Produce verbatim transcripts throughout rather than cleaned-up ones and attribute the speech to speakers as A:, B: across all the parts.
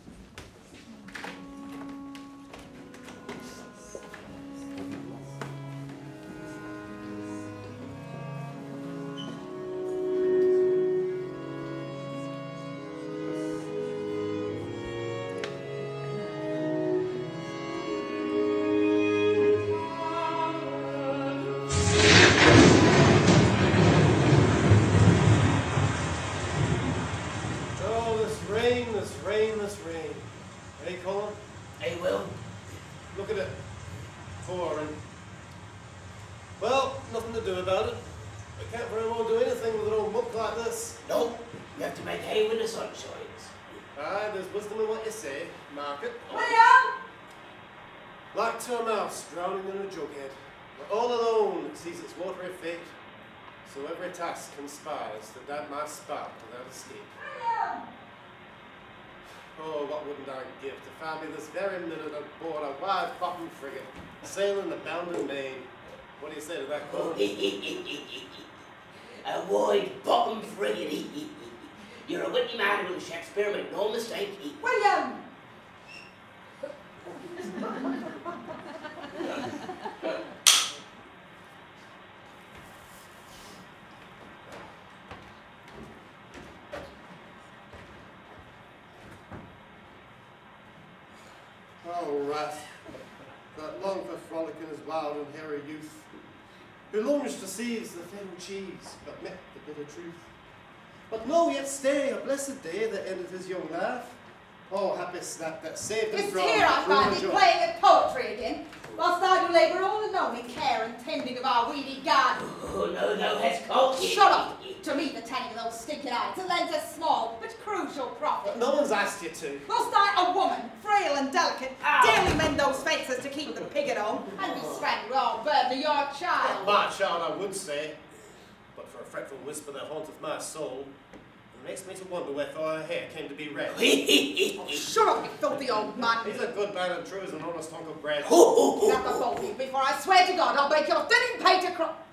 A: So every task conspires to damp my spark without escape. Oh, what wouldn't I give to find me this very minute aboard a wide popping frigate, sailing the bounding main. What do you say to that, Cole?
B: A wide bottom frigate. You're a witty man, Will Shakespeare, make no mistake.
C: William!
A: Oh, wrath, that long for frolicking his wild and hairy youth, who longs to seize the fatal cheese, but met the bitter truth. But no, yet stay, a blessed day that ended his young life. Oh, happy snap that saved him
C: It's
A: from
C: here I find thee
A: joy.
C: playing at poetry again, whilst I do labour all alone in care and tending of our weedy garden.
B: Oh, no, thou hast caught me.
C: Shut up! To me the tanning of those stinking eyes, it lends a small but crucial profit.
A: But no one's asked you to.
C: Whilst I, a woman, frail and delicate,
B: Ow.
C: daily mend those fences to keep the picket on, and be strangled all burden of your child.
A: My child, I would say, but for a fretful whisper that haunteth my soul, it makes me to wonder wherefore her hair came to be red.
C: Oh, shut up, you filthy old man.
A: He's a good man and true as an honest hunk of bread.
C: Get up the both of you before I swear to God I'll make your thinning pay to cry.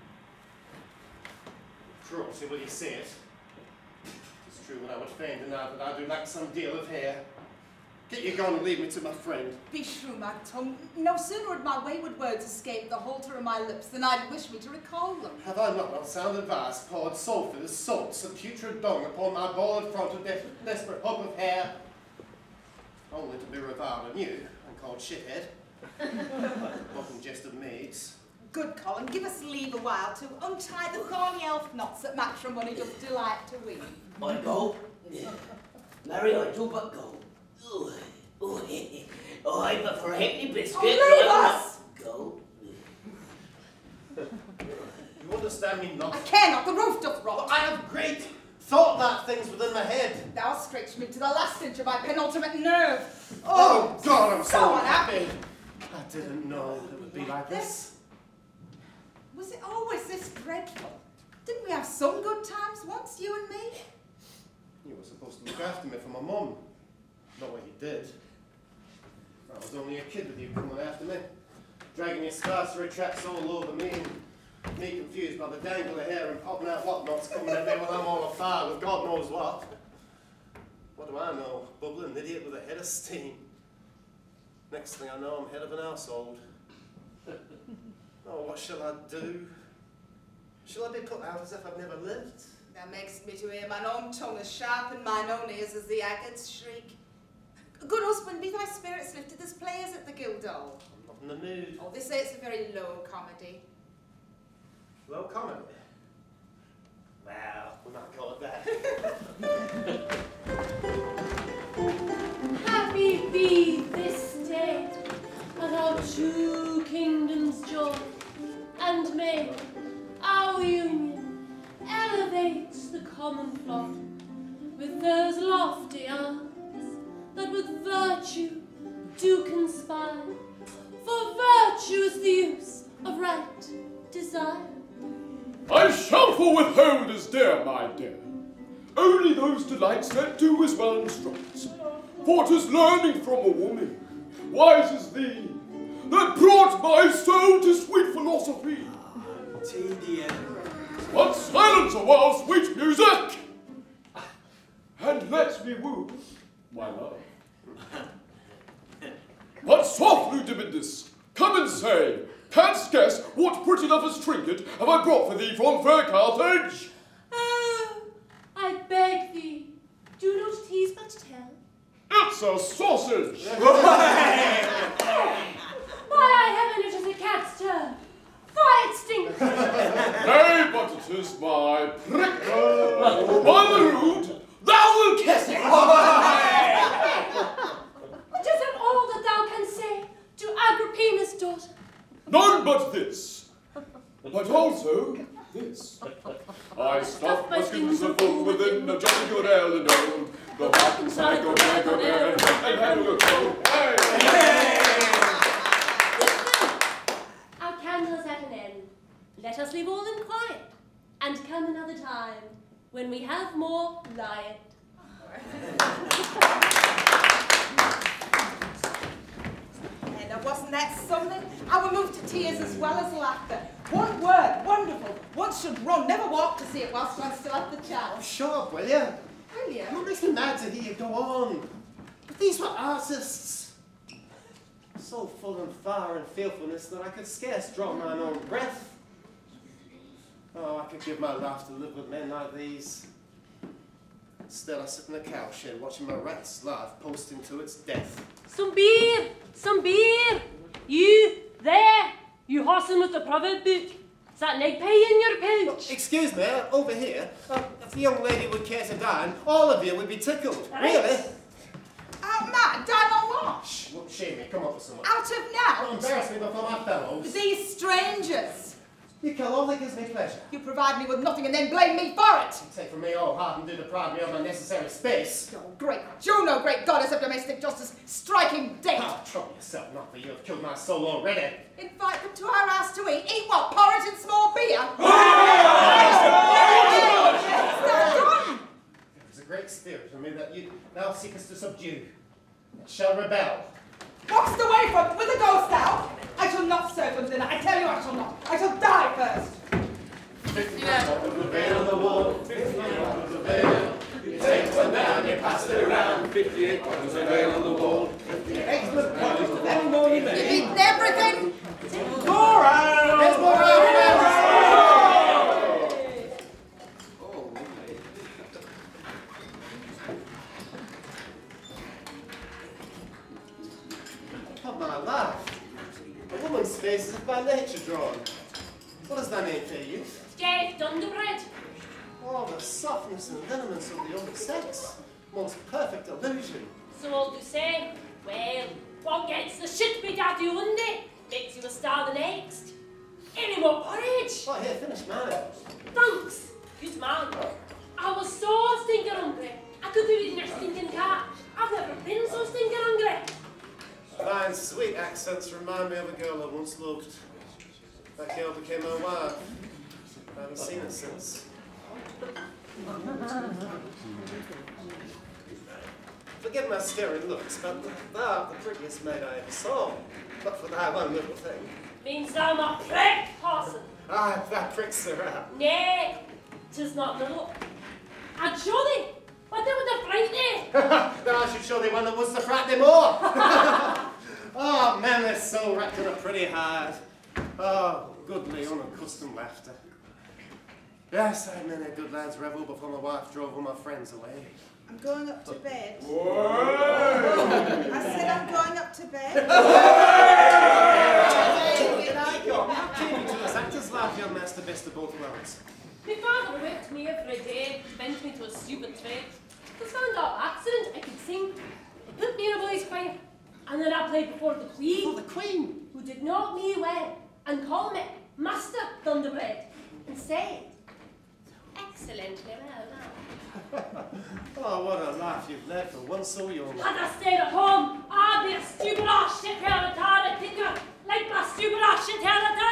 A: Cruelty, will you say it? It's true that I would fain deny that I do lack some deal of hair. Get you gone and leave me to my friend.
C: Beshrew my tongue, no sooner had my wayward words escaped the halter of my lips than I'd wish me to recall them.
A: Have I not on sound advice poured sulphurs, salts, and putrid dung upon my bald front of des desperate hope of hair? Only to be reviled anew and called shithead. Mocking jest of maids.
C: Good Colin, give us leave a while to untie the thorny elf knots that matrimony doth delight to weave.
B: I go. Mary, I do but go. Oh, oh, oh, I but for a halfpenny biscuit.
C: Oh, leave us!
B: Go.
A: You understand me not?
C: I care not, the roof doth rot.
A: I have great thought that things within my head.
C: Thou scratched me to the last inch of my penultimate nerve.
A: Oh, God, I'm so
C: go on,
A: happy. I didn't know it would be like this.
C: Was it always this dreadful? Didn't we have some good times once, you and me?
A: You were supposed to look after me for my mum. Not what you did. I was only a kid with you coming after me, dragging your scarcery tracks all over me, and me confused by the dangle of hair and popping out whatnots coming at me while I'm all afire with God knows what. What do I know? Bubbling idiot with a head of steam. Next thing I know, I'm head of an household. Oh, what shall I do? Shall I be put out as if I've never lived?
C: That makes me to hear mine own tongue as sharp and mine own ears as the agard's shriek. Good husband, be thy spirits lifted as players at the Guildhall.
A: I'm not in the mood.
C: Oh, they say it's a very low comedy.
A: Low comedy? Well, we might call it that.
D: Happy be this day, and our two kingdoms joy, and may our union elevate the common flock with those lofty arms that with virtue do conspire, for virtue is the use of right desire.
E: I shall for withhold as dear, my dear, only those delights that do as well instruct. For 'tis learning from a woman, wise as thee, that brought my soul to sweet philosophy.
A: Tedious.
E: But silence a while, sweet music, and let me woo my love. Dimidus, come and say, canst guess what pretty lover's trinket have I brought for thee from fair Carthage?
D: Oh, I beg thee, do not tease but tell.
E: It's a sausage!
D: By heaven, it is a cat's turn. Fire it stinks.
E: Nay, but it is my prick. By the rood, thou wilt kiss it!
D: What is it all that thou canst say to Agrippina's daughter?
E: None but this, but also this. I stuff my skins of full within a jolly good ale and ale. The heart inside go bag of air and hand will go. Hey!
D: Our candle's at an end. Let us leave all in quiet, and come another time, when we have more riot.
C: And now wasn't that something? I would move to tears as well as laughter. One word, wonderful. One should run, never walk to see it whilst I'm still at the chalice.
A: Shut up, will you?
C: Will you?
A: It makes me mad to hear you go on. But these were artists. So full and fire and fearfulness that I could scarce draw mine own breath. Oh, I could give my life to live with men like these. Instead, I sit in a cowshed watching my rat's life posting to its death.
D: Some beer! Some beer! You, there! You horsing with the proverb book. Is that an egg pie in your pouch?
A: Excuse me, over here. Uh, if the young lady would care to dine, all of you would be tickled.
D: Right.
A: Really?
C: Out mad, dine on what?
A: Shh, won't shame me. Come up with someone.
C: Out of now?
A: Don't embarrass me before my fellows.
C: These strangers.
A: You kill all that gives me pleasure.
C: You provide me with nothing and then blame me for it.
A: You take from me all heart and do deprive me of my necessary space.
C: Oh, great Juno, great goddess of domestic justice, striking date.
A: Ah, trouble yourself not, for you have killed my soul already.
C: Invite them to our house to eat. Eat what? Porridge and small beer?
A: There is a great spirit in me that you thou seekest to subdue. It shall rebel.
C: Boxed away from it with a ghost out. I shall not serve them dinner. I tell you I shall not. I shall die first.
A: Fifty of the veil of the wall, fifty of the veil. You take one down, you pass it around. Fifty-eight of the veil of the wall. Excellent point. One more you
C: You've eaten everything.
A: More out. There's more out. Upon my life, a woman's face is by nature drawn. What does that mean for you?
D: Jeff Dunderbread.
A: Oh, the softness and lineaments of the other sex. Most perfect illusion.
D: So all do say, well, what gets the shit beat out of you one day, makes you a star the next. Any more porridge?
A: Oh, here, finish mine.
D: Thanks, good man. I was so stinking hungry, I could have eaten your stinking cat. I've never been so stinking hungry.
A: Fine, sweet accents remind me of a girl I once loved. That girl became my wife. I haven't seen her since. Forgive my staring looks, but thou art the prettiest maid I ever saw. But for thy one little thing.
D: Means thou not prick, parson.
A: Ah, that pricks her out.
D: Nay, 'tis not little. I'd show thee, but they would have frightened thee.
A: Then I should show thee one that was to frighten thee more. Oh, man, their soul wrapped in a pretty hide. Oh, goodly, unaccustomed laughter. Yes, I had many a good lad's revel before my wife drove all my friends away.
C: I'm going up to bed.
E: Whoa!
C: I said I'm going up to bed.
A: How came you to this actor's life, young master, best of both worlds?
D: My father whipped me every day, bent me to a stupid trade. It was found out accident I could sing. They put me in a boy's choir, and then I played before the Queen,
A: Oh, the Queen!
D: who did not me well, and called me Master Thunderbread, and said, excellently well now.
A: Oh, what a life you've led for one so young.
D: Had I stayed at home, I'd be a stupid ass shit hell of a thinker, like my stupid ass shit hell of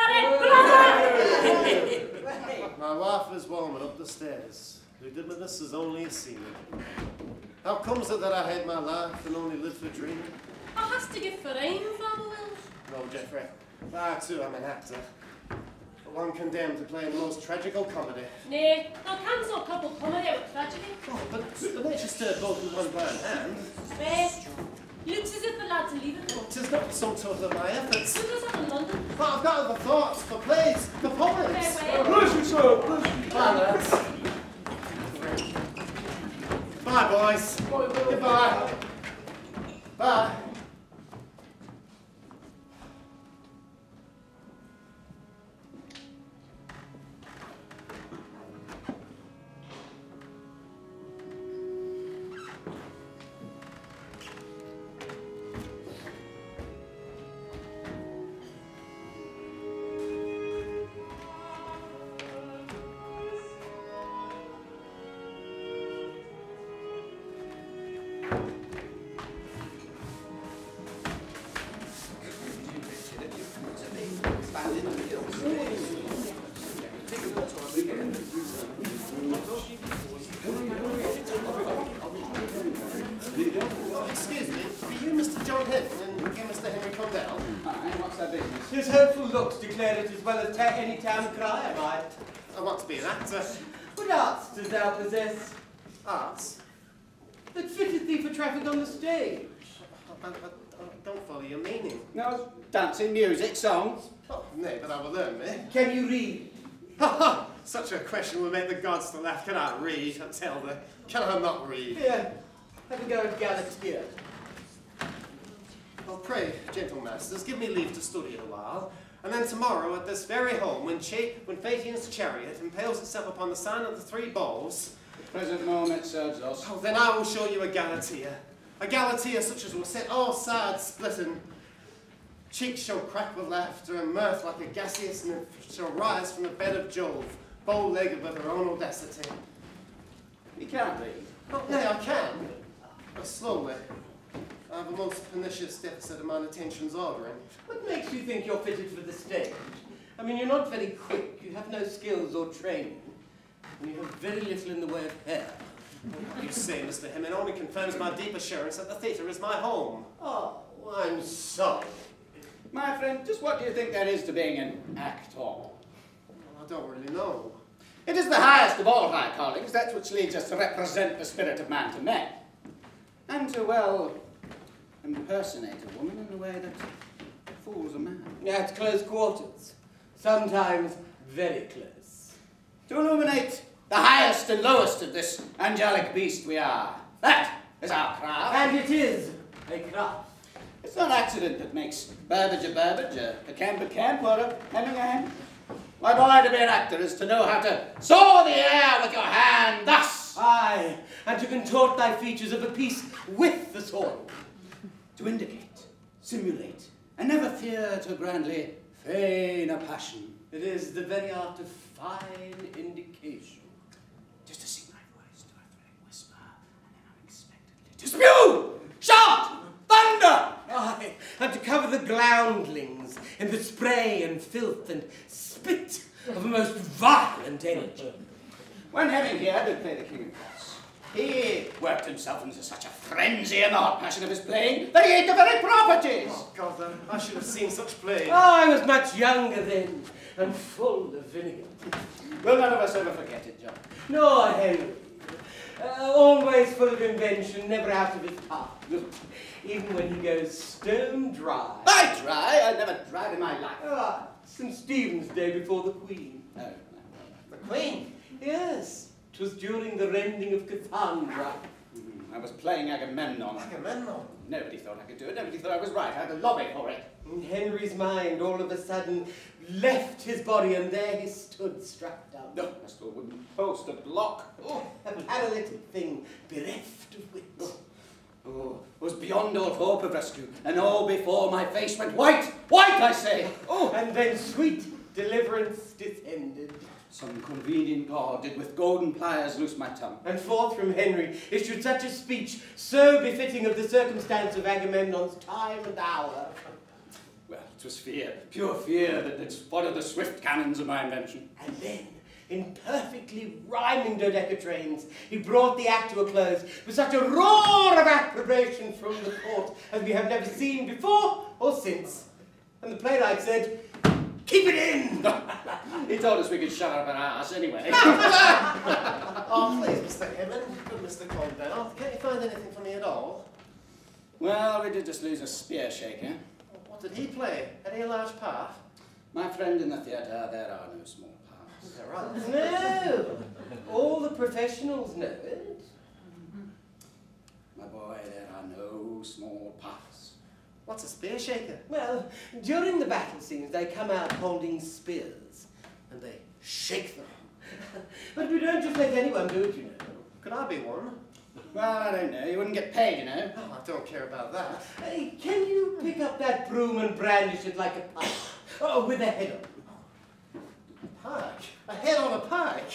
D: brother!
A: My wife was warming up the stairs. Who did me this is only a seaman. How comes it that I hate my life and only live for dreaming?
D: I has to give for aim, Father Will.
A: No, Geoffrey. I, too, am an actor. But one condemned to play in the most tragical comedy.
D: Nay, they'll cancel couple comedy with tragedy.
A: Oh, but the nature stirred both with one blind hand.
D: Best. Looks as if the lads are leaving home.
A: Tis not sum total of my efforts.
D: What does that in London?
A: But I've got other thoughts for plays, for poems.
D: Farewell.
E: Bless you, sir. Bless you.
A: Bye, lads. Bye, boys. Goodbye. Bye. Excuse me, are you Mister John Hinton and you Mister Henry Condell?
F: Aye, what's that business?
G: His hopeful looks declare it as well as ta any town crier might.
A: I want to be an actor.
G: What arts dost thou possess,
A: Arts?
G: that fitteth thee for traffic on the stage?
A: I, I, I don't follow your meaning.
F: No, dancing, music, songs.
A: Oh, nay, but I will learn me.
G: Can you read?
A: Ha ha! Such a question will make the gods to laugh. Can I read? I tell them. Can I not read?
G: Here, have a go at Galatea.
A: Oh, pray, gentle masters, give me leave to study it a while, and then tomorrow at this very home, when, cha when Phaeton's chariot impales itself upon the sign of the three bowls,
F: The present moment serves us.
A: oh, then I will show you a Galatea. A Galatea such as will set all sides splitting. Cheeks shall crack with laughter, and mirth like a gaseous nymph shall rise from the bed of Jove, bow-legged with her own audacity.
F: You can't read.
A: Oh, nay, I can, but slowly. I have a most pernicious deficit of my attention's ordering.
G: What makes you think you're fitted for the stage? I mean, you're not very quick, you have no skills or training, and you have very little in the way of hair.
A: What you say, Mister Hemming, only confirms my deep assurance that the theatre is my home.
G: Oh, I'm sorry.
F: My friend, just what do you think there is to being an actor?
A: Well, I don't really know.
F: It is the highest of all high callings. That's which leads us to represent the spirit of man to men. And to, well, impersonate a woman in a way that fools a man.
G: At close quarters. Sometimes very close.
F: To illuminate the highest and lowest of this angelic beast we are. That is our craft.
G: And it is a craft.
F: It's not accident that makes Burbage a Burbage, a, a Camp a Camp, or a Hemming a Hem. My boy, to be an actor is to know how to soar the air with your hand, thus.
G: Aye, and to contort thy features of a piece with the soil.
F: To indicate, simulate, and never fear to grandly feign a passion.
G: It is the very art of fine indication.
F: Just to sing my voice to a thrilling whisper, and then unexpectedly to spew, shout, thunder.
G: Aye, and to cover the groundlings in the spray and filth and spit of a most violent energy.
F: When Hemming here did play the King of Scots, he worked himself into such a frenzy and hot passion of his playing that he ate the very properties.
A: Oh, God, then, I should have seen such play.
G: Oh, I was much younger then, and full of vinegar.
F: Will none of us ever forget it, John?
G: No, Henry. Uh, always full of invention, never out of his part. Even when he goes stone dry.
F: I try. I never tried in my life.
G: Ah, Saint Stephen's Day before the Queen.
F: Oh,
A: The Queen?
G: Yes, 'twas during the rending of Cassandra.
F: mm, I was playing Agamemnon.
A: Agamemnon.
F: Nobody thought I could do it. Nobody thought I was right. I had a lobby for it.
G: And Henry's mind all of a sudden left his body, and there he stood struck down.
F: No, I still wouldn't post a block.
G: Oh, a paralytic thing, bereft of wit.
F: Oh, oh, it was beyond all hope of rescue, and all before my face went white, white, I say.
G: Oh, and then sweet deliverance descended.
F: Some convenient god did with golden pliers loose my tongue.
G: And forth from Henry issued such a speech, so befitting of the circumstance of Agamemnon's time and hour.
F: Well, it was fear, pure fear, that had spotted the swift cannons of my invention.
G: And then, in perfectly rhyming dodecatrains, he brought the act to a close with such a roar of approbation from the court as we have never seen before or since. And the playwright said, "Keep it in!"
F: He told us we could shut up our ass anyway.
A: Oh, please, Mister Hemming, good Mister Condell, can't you find anything for me at all?
F: Well, we did just lose a spear shaker.
A: What did he play any large part?
F: My friend in the theatre, there are no small parts.
A: There are.
G: No! All the professionals know it.
F: My boy, there are no small parts.
A: What's a spear shaker?
G: Well, during the battle scenes, they come out holding spears, and they shake them. But we don't just let anyone do it, you know.
A: Could I be one?
F: Well, I don't know. You wouldn't get paid, you know.
A: Oh, I don't care about that.
G: Hey, can you pick up that broom and brandish it like a pike? Oh, with a head on.
A: A pike? A head on a pike?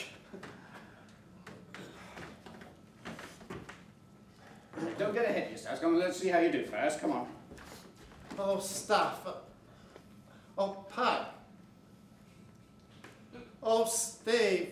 F: Don't get ahead of yourselves. Come on, let's see how you do first. Come on.
A: Oh, stuff. Oh, pike. Oh, Steve.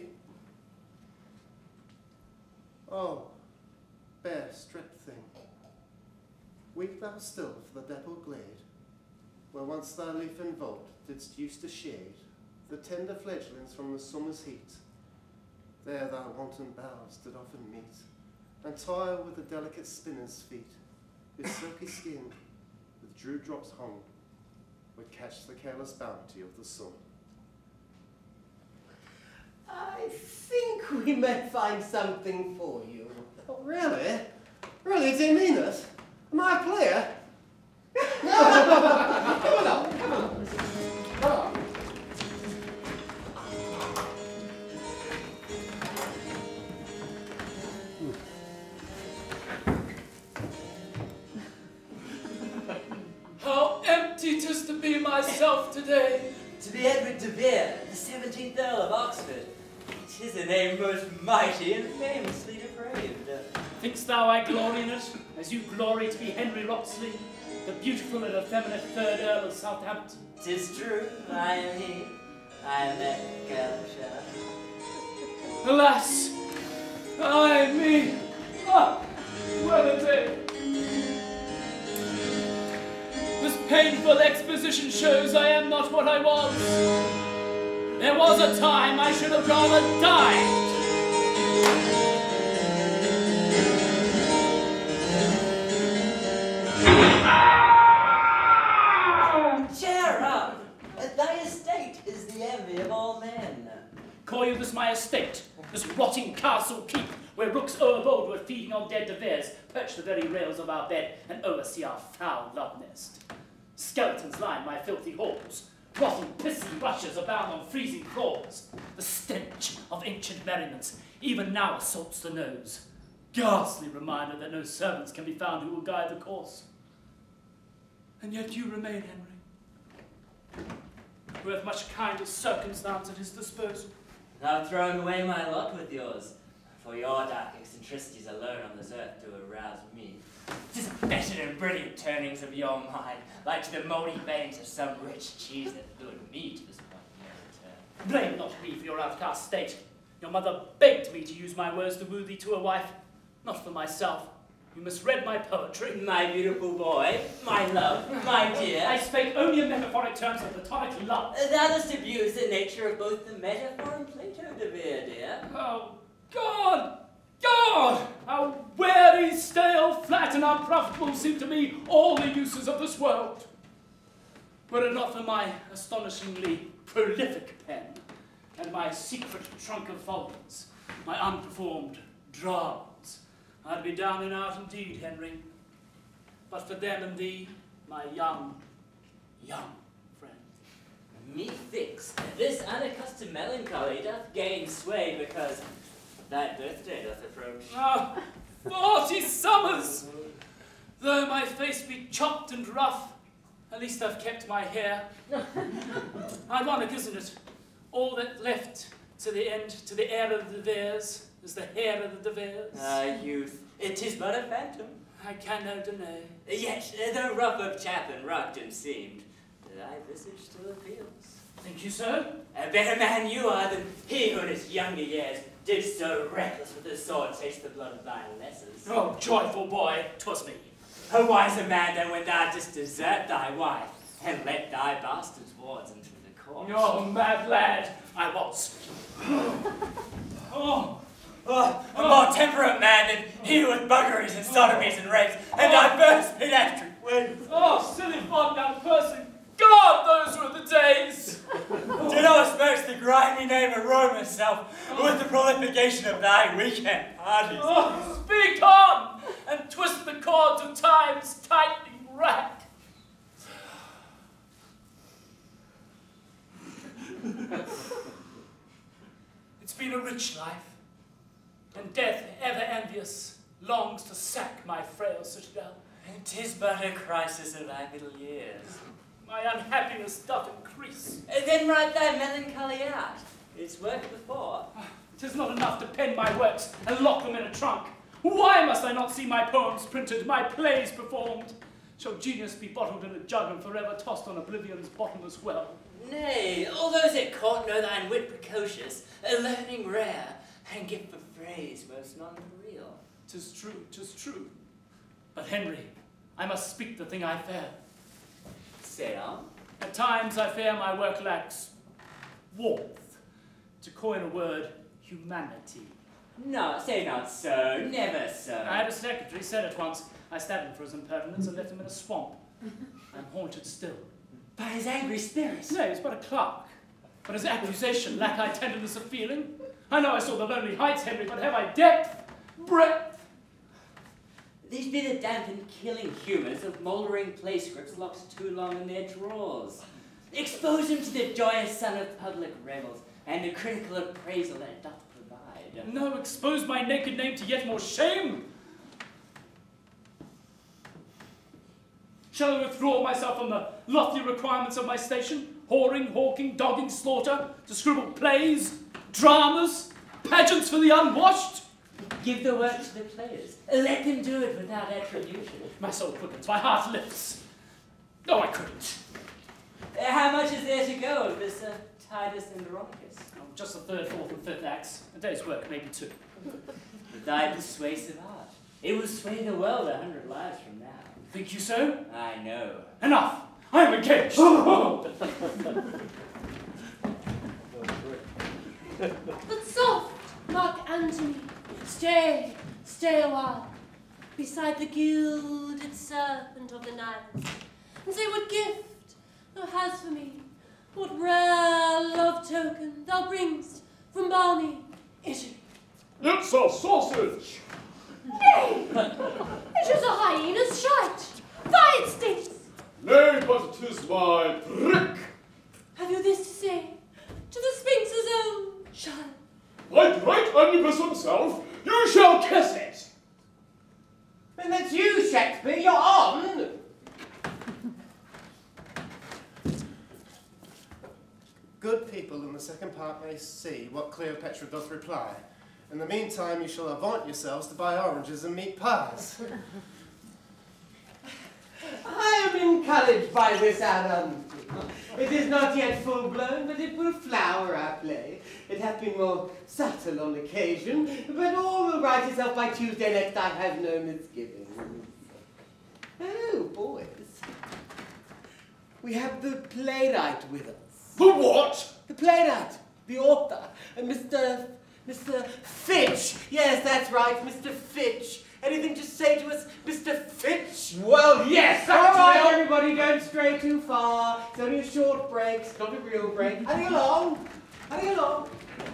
A: Oh, bare stripped thing. Weep thou still for the dappled glade, where once thy leaf and vault didst use to shade the tender fledglings from the summer's heat. There thy wanton boughs did often meet, and toil with the delicate spinner's feet, whose silky skin, with dew drops hung, would catch the careless bounty of the sun.
G: I think we may find something for you.
A: Oh, really? Really, do you mean it? Am I a player?
G: Come along, come along.
A: Come on.
H: How empty 'tis to be myself today.
I: To be Edward de Vere, the seventeenth Earl of Oxford. 'Tis a name most mighty and famously depraved.
H: Think'st thou I glory in it, as you glory to be Henry Wriothesley, the beautiful and effeminate third Earl of Southampton?
I: 'Tis true, I am he. I am that Galasha.
H: Alas, ay me, ah, well a day. This painful exposition shows I am not what I was. There was a time I should have rather died.
I: Cheer up! Thy estate is the envy of all men.
H: Call you this my estate, this rotting castle keep, where rooks o'erboard were feeding on dead de Veres, perch the very rails of our bed, and oversee our foul love nest. Skeletons line my filthy halls, rotting pissy rushes abound on freezing floors. The stench of ancient merriments even now assaults the nose. Ghastly reminder that no servants can be found who will guide the course. And yet you remain, Henry, who hath much kinder circumstance at his disposal.
I: Thou thrown away my lot with yours, for your dark eccentricities alone on this earth to arouse me. 'Tis better than brilliant turnings of your mind, like to the mouldy veins of some rich cheese that lured me to this point of no return.
H: Blame not me for your outcast state. Your mother begged me to use my words to woo thee to a wife, not for myself. You misread my poetry.
I: My beautiful boy, my love, my dear.
H: I spake only in metaphoric terms of platonic love.
I: Thou dost abuse the nature of both the metaphor and Plato, de Vere, dear.
H: Oh, God! God! How weary, stale, flat, and unprofitable seem to me all the uses of this world. Were it not for my astonishingly prolific pen, and my secret trunk of volumes, my unperformed dramas, I'd be down and out indeed, Henry. But for them and thee, my young, young friend.
I: Methinks this unaccustomed melancholy doth gain sway because thy birthday doth approach.
H: Ah, forty summers! Though my face be chopped and rough, at least I've kept my hair. Ironic, isn't it? All that left to the end, to the heir of the de Veres, is the hair of the de Veres.
I: Ah, youth, it is but a phantom.
H: I can no deny.
I: Yet, though rough of chap and rugged seemed, thy visage still appeals.
H: Think you so?
I: A better man you are than he who in his younger years did so reckless with his sword taste the blood of thy lessers.
H: Oh, joyful boy, 'twas me.
I: A wiser man than when thou didst desert thy wife and let thy bastard's wards into the court.
H: Oh, mad lad, I was. Oh,
I: Oh, a more temperate man than he with buggeries and sodomies and rapes and diverse pediatric ways.
H: oh, silly fond young person,
I: prolongation of thy weekend parties.
H: Oh, speak on, and twist the cords of time's tightening rack. It's been a rich life, and death, ever envious, longs to sack my frail citadel.
I: And 'tis but a crisis of thy middle years.
H: My unhappiness doth increase.
I: Then write thy melancholy out. It's worked before.
H: 'Tis not enough to pen my works and lock them in a trunk. Why must I not see my poems printed, my plays performed? Shall genius be bottled in a jug and forever tossed on oblivion's bottomless well?
I: Nay, all those at court know thine wit precocious, a learning rare, and gift for phrase most non-real.
H: 'Tis true, 'tis true. But Henry, I must speak the thing I fear.
I: Say on.
H: At times I fear my work lacks warmth. To coin a word, humanity.
I: No, say not so, never so.
H: I had a secretary said it once. I stabbed him for his impertinence and left him in a swamp. I'm haunted still.
I: By his angry spirits?
H: No, he's but a clerk. But his accusation, lack I tenderness of feeling? I know I saw the lonely heights, Henry, but have I depth, breadth?
I: These be the damp and killing humours of mouldering play scripts locked too long in their drawers. Expose him to the joyous sun of public revels, and the critical appraisal that it doth provide.
H: No, expose my naked name to yet more shame. Shall I withdraw myself from the lofty requirements of my station? Whoring, hawking, dogging, slaughter, to scribble plays, dramas, pageants for the unwashed?
I: Give the work to the players. Let them do it without attribution.
H: My soul quickens, my heart lifts. No, I couldn't.
I: Uh, how much is there to go of this uh, Titus and Andronicus?
H: Oh, just the third, fourth, and fifth acts. A day's work, maybe two.
I: Thy persuasive art. It will sway the world a hundred lives from now.
H: Think you so?
I: I know.
H: Enough! I am engaged!
D: But soft, Mark Antony, stay, stay a while, beside the gilded serpent of the Nile, and say what gift thou hast for me, what rare love token thou bringst from balmy Italy.
E: It's a sausage!
D: Nay, it is a hyena's shite, fie it stinks.
E: Nay, but it is my trick.
D: Have you this to say to the Sphinx's own child?
E: Like right Anubis himself, you shall kiss it!
G: And that's you, Shakespeare, you're on!
A: Good people in the second part may see what Cleopatra doth reply. In the meantime, you shall avaunt yourselves to buy oranges and meat pies.
G: I am encouraged by this, Adam. It is not yet full blown, but it will flower our play. It hath been more subtle on occasion, but all will right itself by Tuesday next. I have no misgivings. Oh, boys. We have the playwright with us.
E: The what?
G: The playwright, the author, and Mister Mister Fitch. Yes, that's right, Mister Fitch. Anything to say to us, Mister Fitch?
E: Well, yes,
G: All right,
E: actually,
G: everybody, don't stray too far. It's only a short break, it's not a real break. Hurry along, hurry along.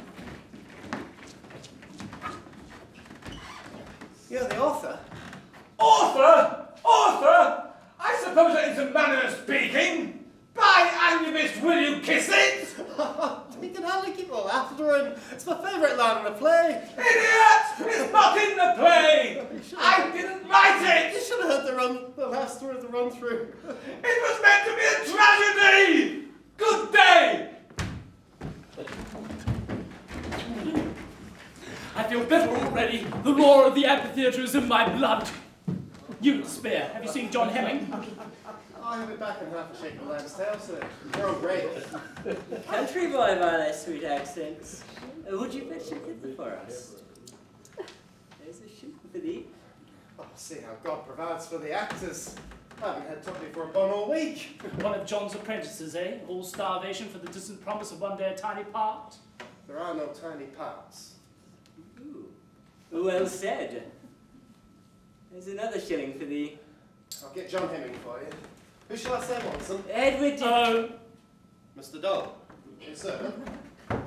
A: You're the author.
E: Author? Author? I suppose that is a manner of speaking. By Anubis, will you kiss it?
A: You can hardly keep all after him. It's my favourite line in the play.
E: Idiot! It's not in the play! I didn't write
A: You
E: it!
A: should have heard the run, the last word of the run through.
E: It was meant to be a tragedy! Good day!
H: I feel better already. The roar of the amphitheatre is in my blood. You, Spare, have you seen John Hemming?
A: I'll have it back in half a shake of lamb's tail, so we're all great.
I: Country boy by thy sweet accents. Uh, would you fetch a hither for us? There's a shoot for thee.
A: Oh, see how God provides for the actors. I haven't had tuppy for a bun all week.
H: One of John's apprentices, eh? All starvation for the distant promise of one day a tiny part.
A: There are no tiny parts.
I: Ooh. Well said. There's another shilling for thee.
A: I'll get John Hemming for you. Who shall I say wants them?
I: Edward de
H: Oh,
A: Mister Dole. Yes, sir.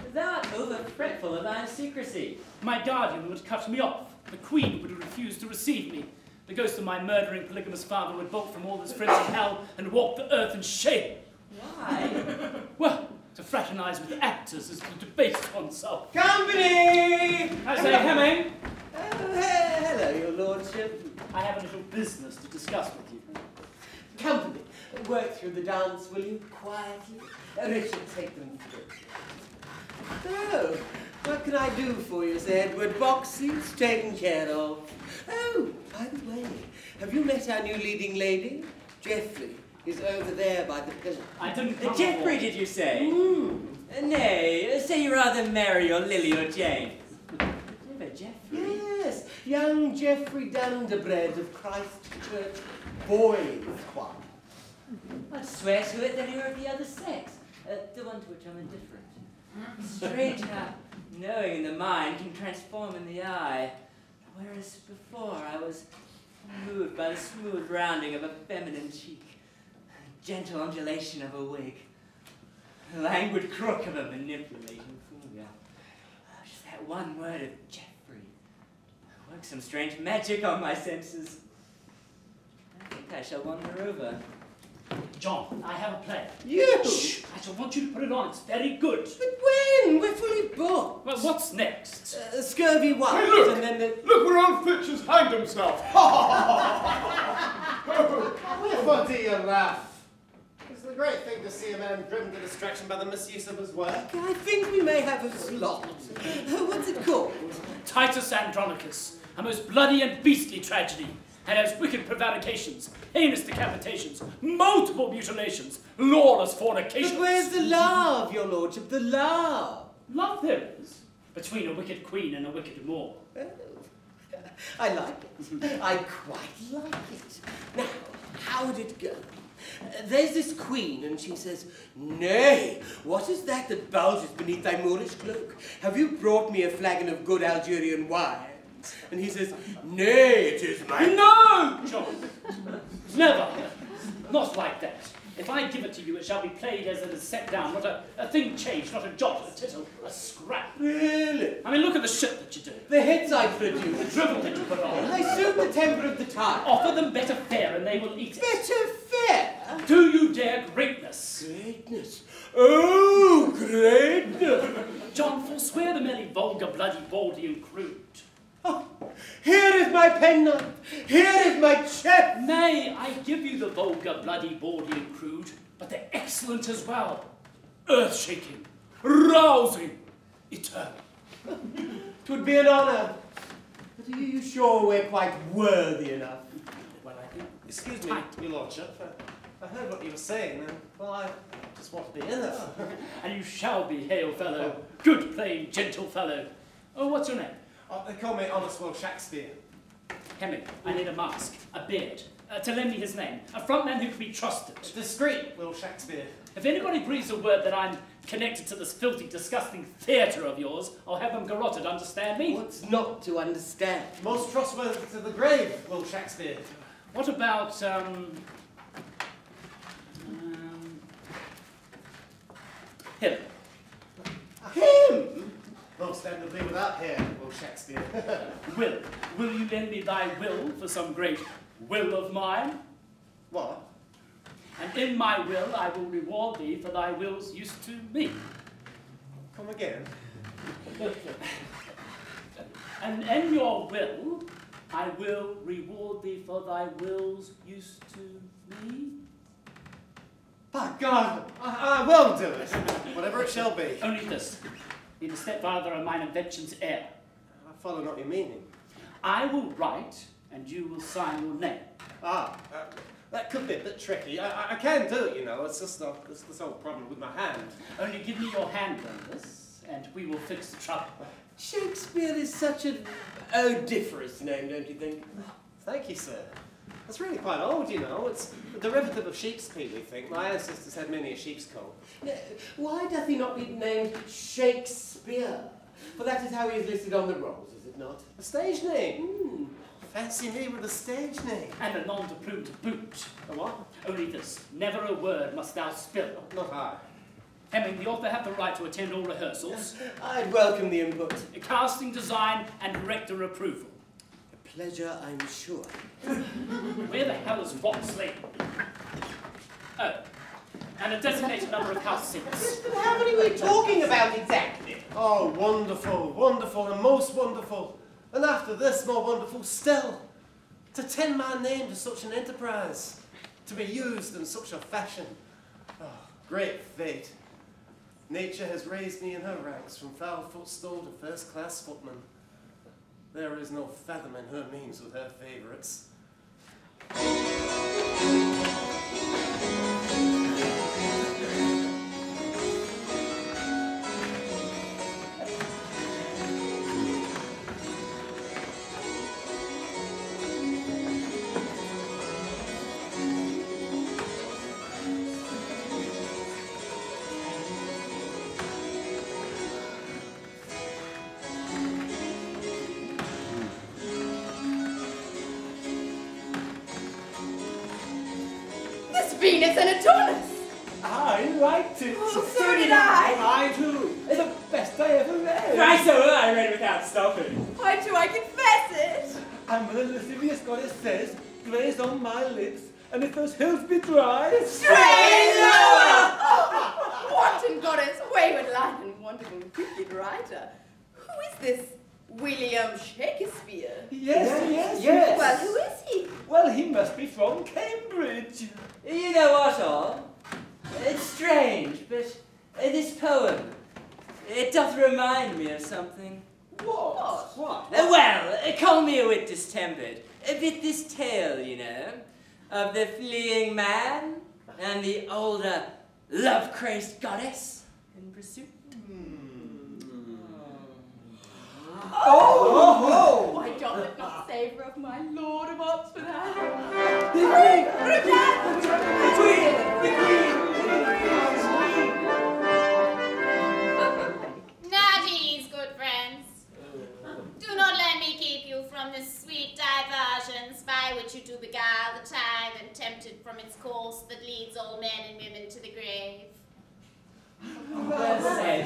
I: thou art over fretful of thine secrecy.
H: My guardian would cut me off. The queen would refuse to receive me. The ghost of my murdering polygamous father would bolt from all his friends in hell and walk the earth in shame.
I: Why?
H: Well, to fraternize with actors is to debase oneself.
G: Company!
H: I say, Hemming.
G: Oh, he- hello, your lordship.
H: I have a little business to discuss with you.
G: Company, work through the dance, will you? Quietly. Richard, take them through. So, what can I do for you, Sir Edward? Box seats taken care of. Oh, by the way, have you met our new leading lady? Geoffrey is over there by the pillar.
H: I didn't
I: Uh,
H: come
I: Geoffrey,
H: aboard.
I: did you say?
G: Mm.
I: Uh, nay, uh, say you rather Mary or Lily or Jane. Never Geoffrey.
G: Yes, young Geoffrey Dunderbread of Christ Church Boys Choir.
I: I'd swear to it that you were of the other sex, uh, the one to which I'm indifferent. Strange how knowing in the mind can transform in the eye, whereas before I was moved by the smooth rounding of a feminine cheek, gentle undulation of a wig, languid crook of a manipulating finger. Just that one word of Geoffrey works some strange magic on my senses. I think I shall wander over.
H: John, I have a play.
G: You?
H: Shh! I shall want you to put it on. It's very good.
G: But when? We're fully booked.
H: Well, what's next?
G: Uh, scurvy wives,
E: Hey, look!
G: and then the...
E: Look where old Fitch has hanged himself!
A: What do you laugh? It's a great thing to see a man driven to distraction by the misuse of his work.
G: I think we may have a slot. Uh, what's it called?
H: Titus Andronicus, a most bloody and beastly tragedy, and has wicked prevarications, heinous decapitations, multiple mutilations, lawless fornications.
G: But where's the love, your lordship? The love?
H: Love there is, between a wicked queen and a wicked Moor.
G: Oh, I like it. I quite like it. Now, how would it go? Uh, there's this queen, and she says, "Nay, what is that that bulges beneath thy Moorish cloak? Have you brought me a flagon of good Algerian wine?" And he says, "Nay, it is my..."
H: No, John! Never! Not like that. If I give it to you, it shall be played as it is set down, not a, a thing changed, not a jot, a tittle, a scrap.
G: Really?
H: I mean, look at the shit that you do.
G: The hits I
H: The
G: produce.
H: drivel that you put on.
G: They suit the temper of the time.
H: Offer them better fare and they will eat it.
G: Better fare?
H: Do you dare greatness?
G: Greatness. Oh, greatness.
H: John, forswear the merely vulgar, bloody, baldy, and crude.
G: Oh, here is my penknife. Here is my chest.
H: Nay, I give you the vulgar, bloody, baldy, and crude, but they're excellent as well. Earth-shaking, rousing, eternal.
G: Twould be an honour. But are you sure we're quite worthy enough?
H: Well, I think.
A: Excuse me, your lordship. I, I heard what you were saying, and, well, I just want to be in it.
H: And you shall be, hail fellow, good, plain, gentle fellow. Oh, what's your name?
A: Oh, they call me Honest Will Shakespeare.
H: Hemming. I need a mask, a beard, uh, to lend me his name, a front man who can be trusted.
A: Discreet Will Shakespeare.
H: If anybody breathes a word that I'm connected to this filthy, disgusting theatre of yours, I'll have them garroted, understand me?
G: What's not to understand?
A: Most trustworthy to the grave, Will Shakespeare.
H: What about, um... um him?
G: Him?
A: Most evidently without hair, Will Shakespeare.
H: Will. Will you lend me thy will for some great will of mine?
A: What?
H: And in my will I will reward thee for thy will's use to me.
A: Come again?
H: And in your will, I will reward thee for thy will's use to me.
A: By God, I, I will do it. Whatever it shall be.
H: Only this. Be the stepfather of mine invention's heir.
A: I follow not your meaning.
H: I will write, and you will sign your name.
A: Ah, uh, that could be a bit tricky. I, I, I can do it, you know. It's just uh, this, this whole problem with my hand.
H: Only give me your hand on this, and we will fix the trouble.
G: Shakespeare is such an odiferous name, don't you think?
A: Thank you, sir. It's really quite old, you know. It's a derivative of Shakespeare, we think. My ancestors had many a sheep's coat.
G: Uh, Why doth he not be named Shakespeare? For that is how he is listed on the rolls, is it not?
A: A stage name.
G: Hmm.
A: Fancy me with a stage name.
H: And a non de plume to boot.
A: A what?
H: Only this. Never a word must thou spill.
A: Not I.
H: Hemming, the author have the right to attend all rehearsals.
G: I'd welcome the input.
H: Casting, design, and director approval.
G: A pleasure, I'm sure.
H: Where the hell is Watsley? Oh, and a designated number of house seats.
G: But how many were we talking about exactly?
A: Oh, wonderful, wonderful, and most wonderful. And after this, more wonderful still. To tend my name to such an enterprise. To be used in such a fashion. Oh, great fate. Nature has raised me in her ranks from foul footstool to first-class footman. There is no fathoming her means with her favourites.
C: Venus and Adonis!
J: I liked it.
C: Oh, so did I.
J: I too. It's the best I ever read.
I: Right, so I read it without stopping.
C: I too, I confess it.
J: And when the lascivious goddess says, graze on my lips, and if those hills be dry,
C: strain lower! Wanton goddess, wayward life and wonderful gifted writer. Who is this William Shakespeare?
J: Yes, yes,
I: yes.
C: Well, who is he?
J: Well, he must be from Cambridge.
I: You know what, all? It's strange, but uh, this poem, it doth remind me of something.
J: What? What?
I: Uh, well, uh, call me a whit distempered. A bit this tale, you know, of the fleeing man and the older love-crazed goddess in pursuit.
C: Oh, oh, oh! Why doth it not savour of my Lord of Oxford? The Queen! The Queen! The Queen!
K: Now these, good friends, do not let me keep you from the sweet diversions by which you do beguile the time and tempt it from its course that leads all men and women to the grave.
I: Well said.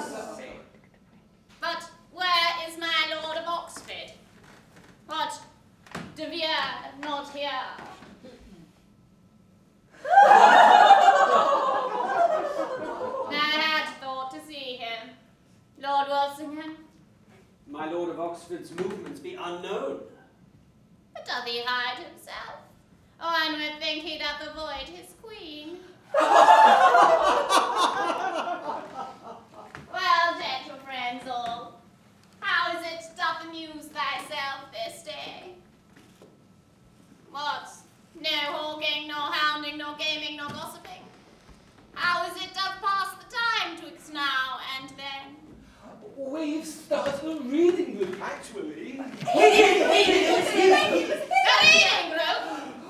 K: But where is my Lord of Oxford? What? De Vere not here. I had thought to see him. Lord Walsingham?
L: My Lord of Oxford's movements be unknown.
K: But doth he hide himself? One would think he doth avoid his queen. Well, gentle friends all, how is it doth amuse thyself this day? What? No hawking, nor hounding, nor gaming, nor gossiping? How is it doth pass the time twixt now and then?
J: We've started a reading group, actually.
K: The reading group?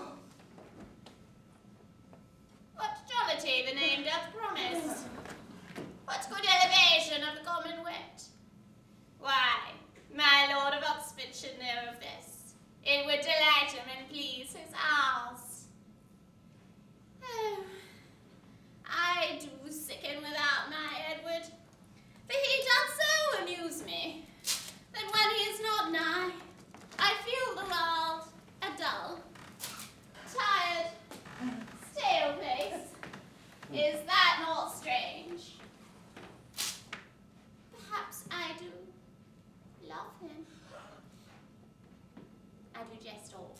K: What jollity the name doth promise? What good elevation of the common wit? Why, my Lord of Oxford should know of this. It would delight him and please his house. Oh, I do sicken without my Edward, for he doth so amuse me, that when he is not nigh, I feel the world a dull, tired, stale place. Is that not strange? Perhaps I do love him. I do jest all.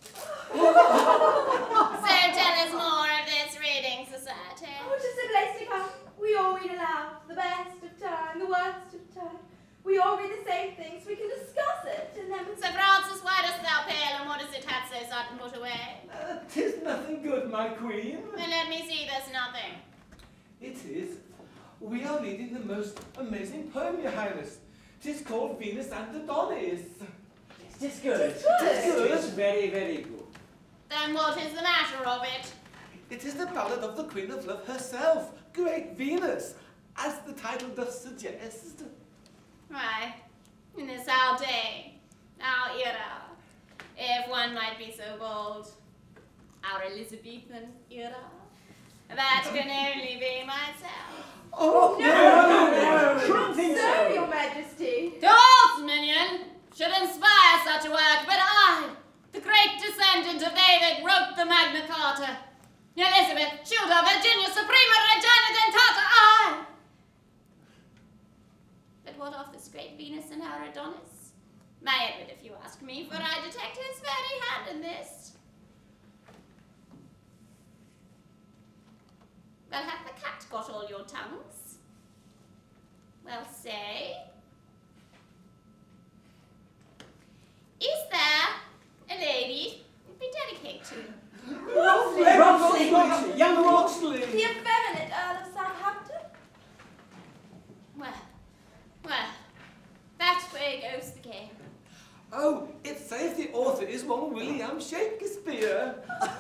K: So tell us more of this reading society.
C: Oh, just a place to come. We all read aloud, the best of time, the worst of time. We all read the same things, we can discuss it, and then we...
K: Sir Francis, why dost thou pale, and what is it hath so sudden put away?
J: Uh, 'tis nothing good, my queen.
K: Then let me see there's nothing.
J: It is. We are reading the most amazing poem, your highness. 'Tis called Venus and Adonis.
I: It's good.
C: It's good.
J: It's good.
L: It's very, very good.
K: Then what is the matter of it?
J: It is the ballad of the Queen of Love herself, Great Venus, as the title doth suggest.
K: Why, in this our day, our era, if one might be so bold, our Elizabethan era, That can only be myself.
C: Oh, no!
J: no, no, no.
C: Shouldn't think so, Your Majesty.
K: Yours, minion, should inspire such a work, but I, the great descendant of David, wrote the Magna Carta. Elizabeth, Tudor, Virginia, Suprema, Regina Dentata, I. But what of this great Venus and her Adonis? My Edward, if you ask me, for I detect his very hand in this. Well, hath the cat got all your tongues? Well, say. Is there a lady you'd be dedicated to?
C: Roxley!
J: Roxley! Roxley! Young Roxley!
C: The effeminate Earl of Southampton?
K: Well, well, that way goes the game.
J: Oh, it says the author is one William Shakespeare.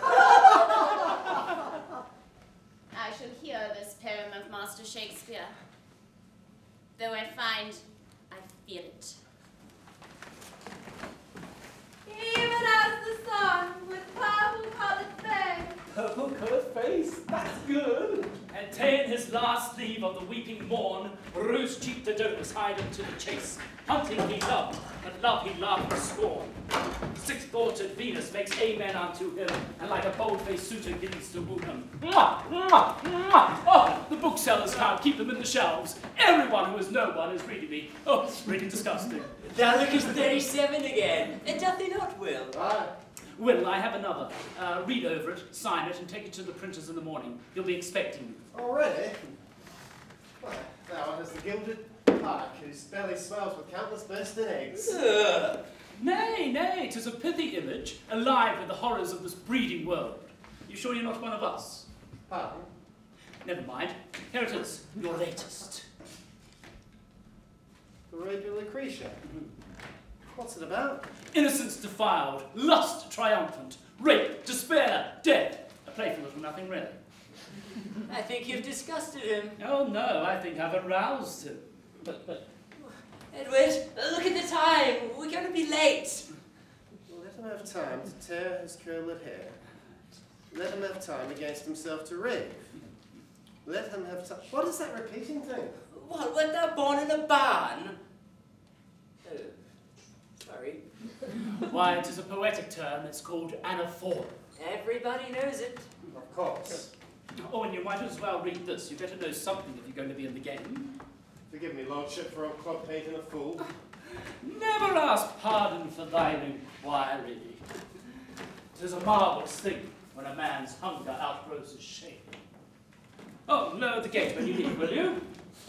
K: I shall hear this poem of Master Shakespeare, though I find I feel it.
C: Even as the sun with purple-coloured face.
J: Purple-coloured face? That's good.
H: And ta'en his last leave of the weeping morn, rose-cheeked Adonis hied him to the chase. Hunting he loved, but love he loved with scorn. Six-thoughted Venus makes amen unto him, and like a bold-faced suitor begins to woo him. Mwah, mwah, mwah. Oh, the booksellers can't keep them in the shelves. Everyone who is no one is reading me. Oh, it's really disgusting.
I: Thou lookest thirty-seven again, and doth he not, Will?
A: Aye.
H: Will, I have another. Uh, read over it, sign it, and take it to the printers in the morning. You'll be expecting you.
A: Already? Why, that one has the gilded park, whose belly swells with countless bursting eggs.
I: Ugh.
H: Nay, nay, 'tis a pithy image, alive with the horrors of this breeding world. You sure you're not one of us?
A: Pardon?
H: Never mind. Here it is, your latest.
A: The Rape of Lucretia? What's it about?
H: Innocence defiled, lust triumphant, rape, despair, death. A playful little nothing, really.
I: I think you've disgusted him.
H: Oh no, I think I've aroused him. But, but...
I: Edward, look at the time. We're going to be late.
A: Let him have time to tear his curled hair. Let him have time against himself to rave. Let him have time. What is that repeating thing?
I: What, when thou born in a barn? Oh, sorry.
H: Why, it is a poetic term. It's called anaphora.
I: Everybody knows it.
A: Of course.
H: Oh, and you might as well read this. You better know something if you're going to be in the game.
A: Forgive me, Lordship, for old clod painting a fool.
H: Never ask pardon for thine inquiry. It is a marvellous thing when a man's hunger outgrows his shame. Oh, lower the gate when you leave, will you?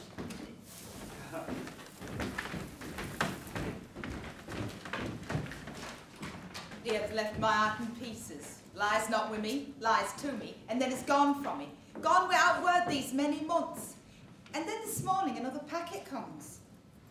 C: He hath left my heart in pieces. Lies not with me, lies to me, and then is gone from me. Gone without word these many months. And then this morning another packet comes.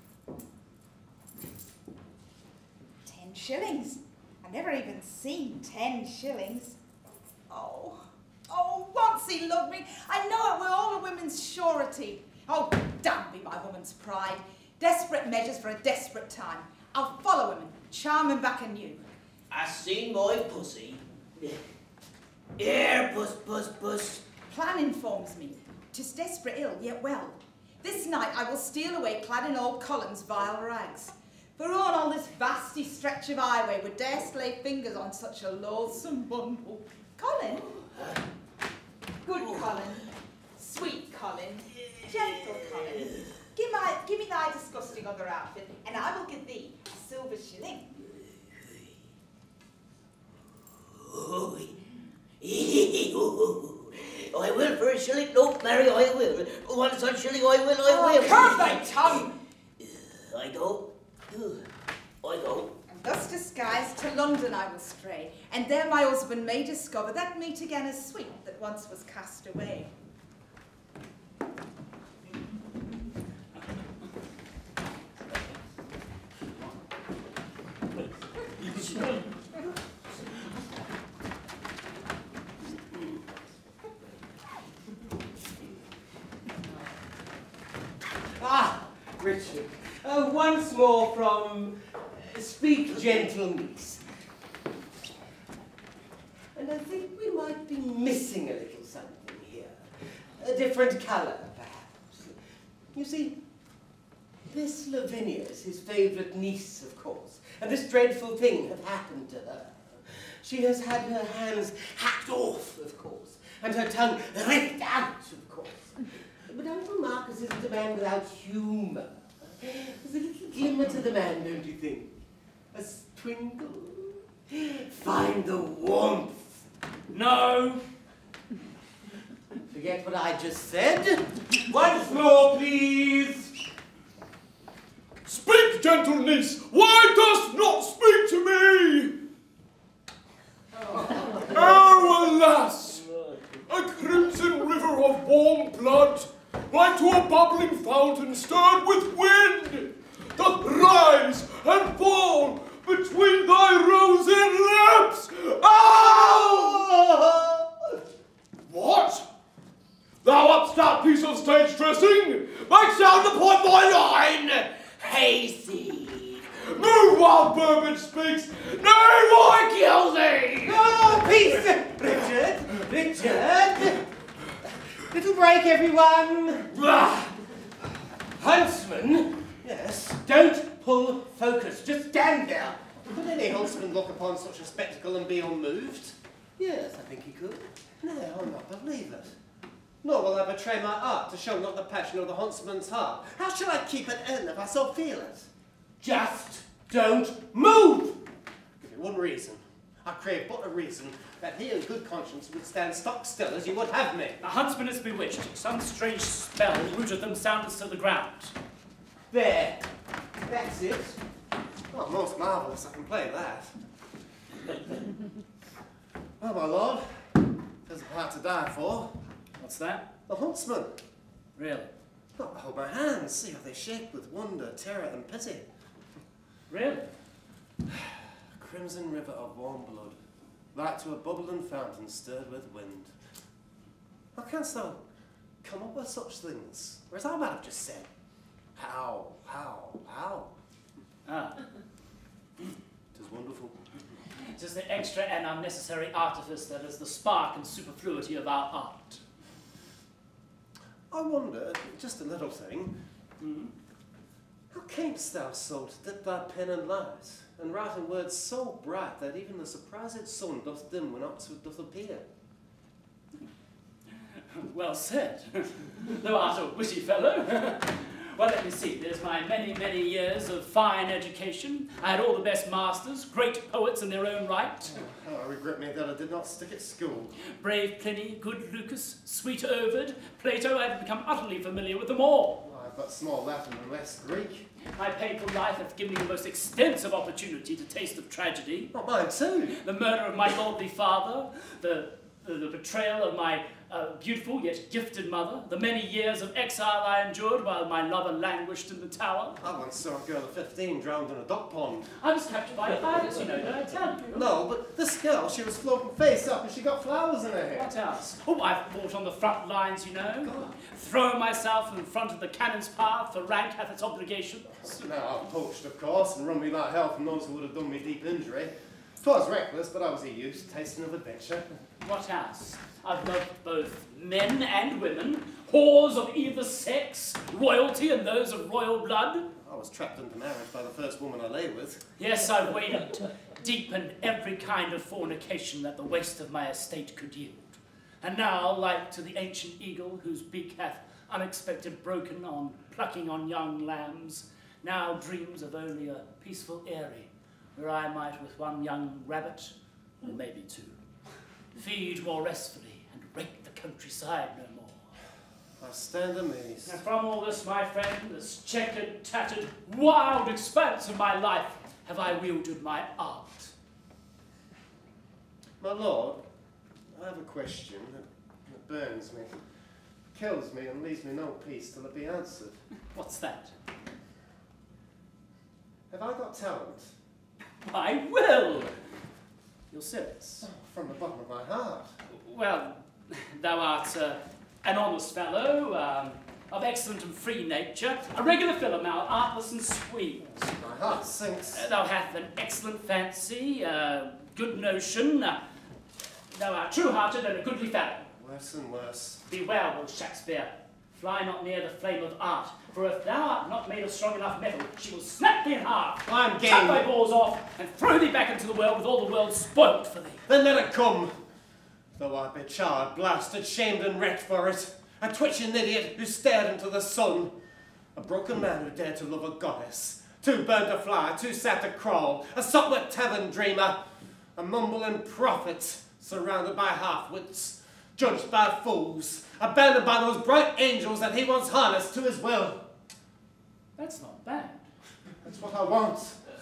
C: Ten shillings. I've never even seen ten shillings. Oh, oh, once he loved me. I know it with all a woman's surety. Oh, damn be my woman's pride. Desperate measures for a desperate time. I'll follow him and charm him back anew.
B: I seen my pussy. Here, puss, puss, puss.
C: Plan informs me. 'Tis desperate ill, yet well. This night I will steal away clad in old Colin's vile rags. For on all this vasty stretch of highway would darest lay fingers on such a loathsome bundle. Colin? Good Colin. Sweet Colin. Gentle Colin. Give, my, give me thy disgusting other outfit, and I will give thee a silver shilling.
B: I will for a shilling. No, Mary, I will. One such shilling, I will, I will.
C: Oh, curb thy tongue!
B: I go. I go.
C: And thus disguised to London I will stray, and there my husband may discover that meet again as sweet that once was cast away.
G: Ah, Richard. Uh, once more from uh, Speak Gentle Niece. And I think we might be missing a little something here. different colour, perhaps. You see, this Lavinia is his favourite niece, of course, and this dreadful thing had happened to her. She has had her hands hacked off, of course, and her tongue ripped out, of course. But Uncle Marcus isn't a man without humour. There's a little glimmer to the man, don't you think? A twinkle? Find the warmth.
H: No.
G: Forget what I just said. Once more, please.
E: Speak, gentle niece. Why dost not speak to me? Oh, alas! A crimson river of warm blood, like to a bubbling fountain stirred with wind, doth rise and fall between thy rosy lips. Oh! What? Thou upstart piece of stage dressing, make sound upon my line.
G: Hayseed.
E: Move while Burbage speaks. No, I kill thee.
G: Oh, peace, Richard. Richard. Little break, everyone. Huntsman.
A: Yes?
G: Don't pull focus. Just stand there.
A: Could any huntsman look upon such a spectacle and be unmoved?
G: Yes, I think he could.
A: No, I'll not believe it. Nor will I betray my art to show not the passion of the huntsman's heart. How shall I keep it in if I so feel it?
G: Just don't move!
A: Give me one reason. I crave but a reason that he in good conscience would stand stock still as you would have me.
H: The huntsman is bewitched. Some strange spell rooted them soundless to the ground.
G: There. That's it.
A: Oh, most marvellous. I can play that. Well, my lord, there's a part to die for.
H: What's that?
A: The huntsman.
H: Really?
A: Not hold my hands. See how they shake with wonder, terror, and pity.
H: Really?
A: Crimson river of warm blood, like to a bubbling fountain stirred with wind. How canst thou come up with such things? Whereas I might have just said, how, how, how?
H: Ah.
A: Tis wonderful.
H: It is the extra and unnecessary artifice that is the spark and superfluity of our art.
A: I wonder, just a little thing,
H: Mm-hmm.
A: how camest thou so to dip thy pen in light, and write in words so bright that even the surprised sun doth dim when Oxford doth appear?
H: Well said. Thou art a witty fellow. Well, let me see. There's my many, many years of fine education. I had all the best masters, great poets in their own right.
A: Oh, how I regret me that I did not stick at school.
H: Brave Pliny, good Lucas, sweet Ovid, Plato, I have become utterly familiar with them all.
A: Oh, I've got small Latin and less Greek.
H: My painful life hath given me the most extensive opportunity to taste of tragedy.
A: Not mine too.
H: The murder of my lordly father, the, the, the betrayal of my uh, beautiful yet gifted mother, the many years of exile I endured while my lover languished in the tower.
A: I once saw a girl of fifteen drowned in a duck pond.
H: I was captured by pirates, you know, did I tell you?
A: No, but this girl, she was floating face up and she got flowers in her hair.
H: What else? Oh, I've fought on the front lines, you know. Thrown myself in front of the cannon's path, for rank hath its obligations.
A: Now, I've poached, of course, and run me like hell from those who would have done me deep injury. 'Twas reckless, but I was a youth, tasting of adventure.
H: What else? I've loved both men and women, whores of either sex, royalty and those of royal blood.
A: I was trapped into marriage by the first woman I lay with.
H: Yes, I've waded deep in every kind of fornication that the waste of my estate could yield. And now, like to the ancient eagle whose beak hath unexpected broken on plucking on young lambs, now dreams of only a peaceful eyrie, where I might with one young rabbit, or maybe two, feed more restfully and rake the countryside no more.
A: I stand amazed.
H: And from all this, my friend, this checkered, tattered, wild expanse of my life, have I wielded my art.
A: My lord, I have a question that, that burns me, kills me, and leaves me no peace till it be answered.
H: What's that?
A: Have I got talent?
H: I will! You're serious?
A: Oh, from the bottom of my heart.
H: Well, thou art uh, an honest fellow, um, of excellent and free nature, a regular philomel, artless and sweet.
A: My heart sinks.
H: Uh, thou hast an excellent fancy, uh, good notion. Uh, thou art true-hearted and a goodly fellow.
A: Worse and worse.
H: Beware, Will Shakspere. Fly not near the flame of art, for if thou art not made of strong enough metal, she will snap thee in half,
A: I'm game.
H: cut thy balls off, and throw thee back into the world with all the world spoiled for thee.
A: Then let it come. Though I be charred, blasted, shamed and wrecked for it. A twitching idiot who stared into the sun. A broken man who dared to love a goddess. Too burnt to fly, too sad to crawl. A sopwit tavern dreamer. A mumbling prophet surrounded by half-wits. Judged by fools. Abandoned by those bright angels that he once harnessed to his will.
H: That's not bad.
A: That's what I want.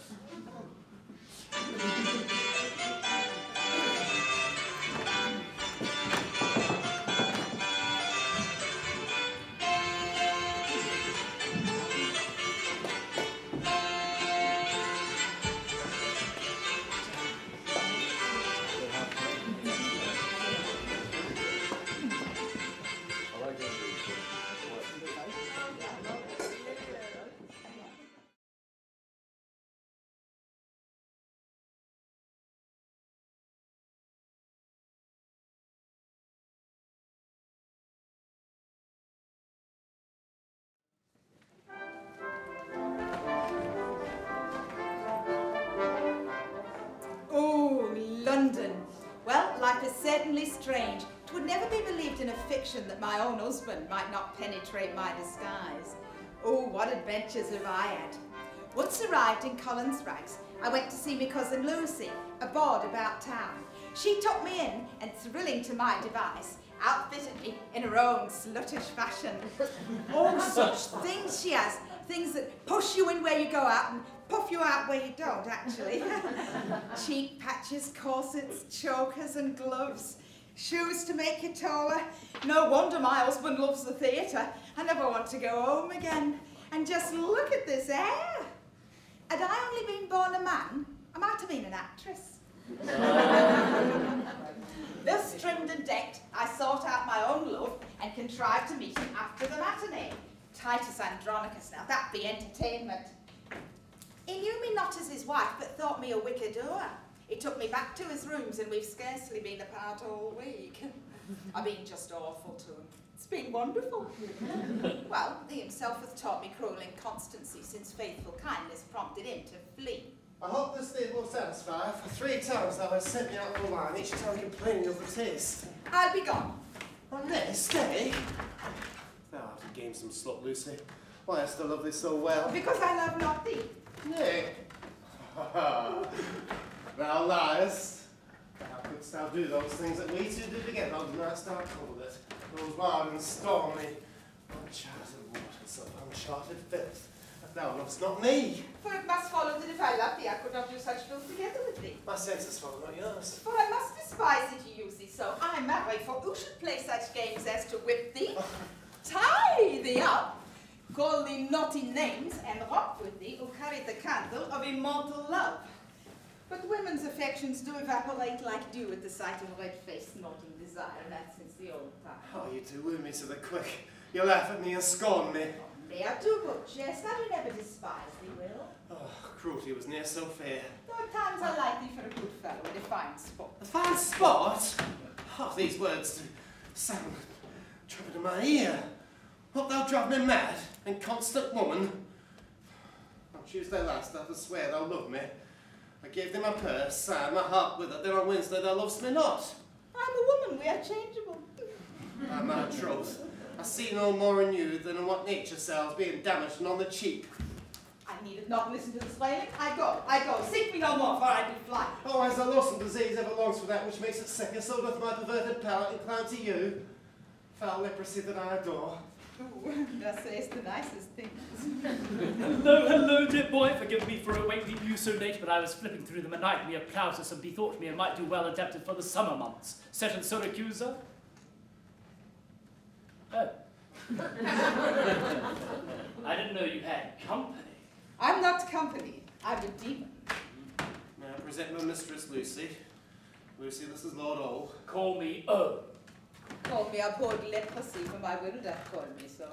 C: London. Well, life is certainly strange. It would never be believed in a fiction that my own husband might not penetrate my disguise. Oh, what adventures have I had. Once arrived in Collins Rags, I went to see my cousin Lucy, aboard about town. She took me in, and thrilling to my device, outfitted me in her own sluttish fashion. All such things she has, things that push you in where you go out and puff you out where you don't, actually. Cheek patches, corsets, chokers and gloves, shoes to make you taller. No wonder my husband loves the theatre. I never want to go home again. And just look at this hair. Had I only been born a man, I might have been an actress. Thus trimmed and decked, I sought out my own love and contrived to meet him after the matinee. Titus Andronicus, now that be entertainment. He knew me not as his wife, but thought me a wicked doer. He took me back to his rooms, and we've scarcely been apart all week. I've been just awful to him. It's been wonderful. Well, he himself hath taught me cruel inconstancy, since faithful kindness prompted him to flee.
A: I hope this day will satisfy. For three times thou hast sent me out on the line, each time complaining of the taste.
C: I'll be gone.
A: On this day? Thou art a gamesome slut, Lucy. Why hast thou loved thee so well?
C: Because I love not thee.
A: Nay. Thou liest. How couldst thou do those things that we two did together on the night thou told it? Those wild and stormy, uncharted waters of uncharted filth. But thou lovest not me.
C: For it must follow that if I loved thee, I could not do such filth together with thee.
A: My senses follow not yours.
C: For I must despise thee to use thee so. I am married, for who should play such games as to whip thee, tie thee up, call thee naughty names, and rock with thee who carried the candle of immortal love. But women's affections do evaporate like dew at the sight of red-faced naughty desire, and that since the old time.
A: Oh, you do woo me to the quick. You laugh at me and scorn me.
C: Oh, may I do but jest? I do never despise thee, Will.
A: Oh, cruelty was near so fair.
C: Though at times I like thee for a good fellow and a fine sport.
A: A fine sport? Half these words sound trumpet in my ear. Wilt thou drive me mad, inconstant woman? On Tuesday last thou didst swear thou loved me. I gave thee my purse, sigh, my heart with it, then on Wednesday thou lovest me not.
C: I'm a woman, we are changeable.
A: By my troth, I see no more in you than in what nature sells, being damaged and on the cheap.
C: I needed not listen to the slaving. I go, I go. Seek me no more, for I do fly.
A: Oh, as the loathsome disease ever longs for that which makes it sick, and so doth my perverted palate incline to you, foul leprosy that I adore.
C: Ooh, thou sayest the nicest things.
H: Hello, hello, dear boy. Forgive me for awakening you so late, but I was flipping through the monotony of Plautus and bethought me it might do well adapted for the summer months. Set in Syracuse. Oh. I didn't know you had company.
C: I'm not company. I'm a demon.
A: May I present my mistress, Lucy? Lucy, this is Lord O.
H: Call me O.
C: Called me abhorred leprosy, for my will doth call me so.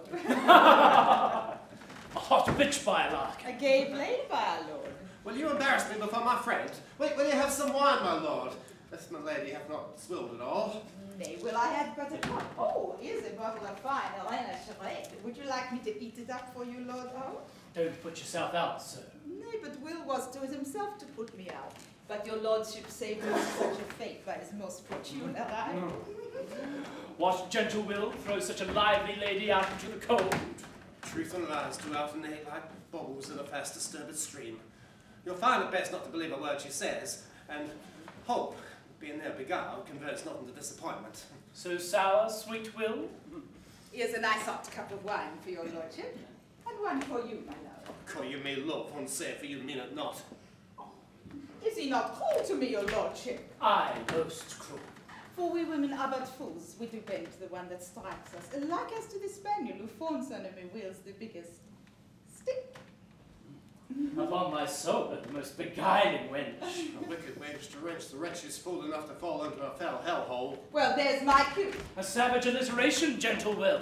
H: A hot bitch by a lark.
C: A gay blade by our lord.
A: Will you embarrass me before my friend? Wait, will you have some wine, my lord? If my lady have not swilled at all.
C: Nay, well, I had but a cup. Oh, here's a bottle of fine Elena Charette. Would you like me to eat it up for you, Lord O?
H: Don't put yourself out, sir.
C: Nay, but Will was to it himself to put me out. But your lordship saved me from such a fate by his most fortunate eye.
H: What gentle Will throws such a lively lady out into the cold?
A: Truth and lies do alternate like bubbles in a fast disturbed stream. You'll find it best not to believe a word she says, and hope, being there beguiled, converts not into disappointment.
H: So sour, sweet Will?
C: Here's a nice hot cup of wine for your lordship, and one for you, my lord.
A: Call you may love, one say for you mean it not.
C: Is he not cruel to me, your lordship?
H: Aye, most cruel.
C: For we women are but fools, we do bend to the one that strikes us, like as to the Spaniel who fawns on him and wields the biggest stick.
H: Upon my soul, the most beguiling wench.
A: A wicked wench to wrench the wretch is fool enough to fall into a foul hellhole.
C: Well, there's my cue.
H: A savage alliteration, gentle Will.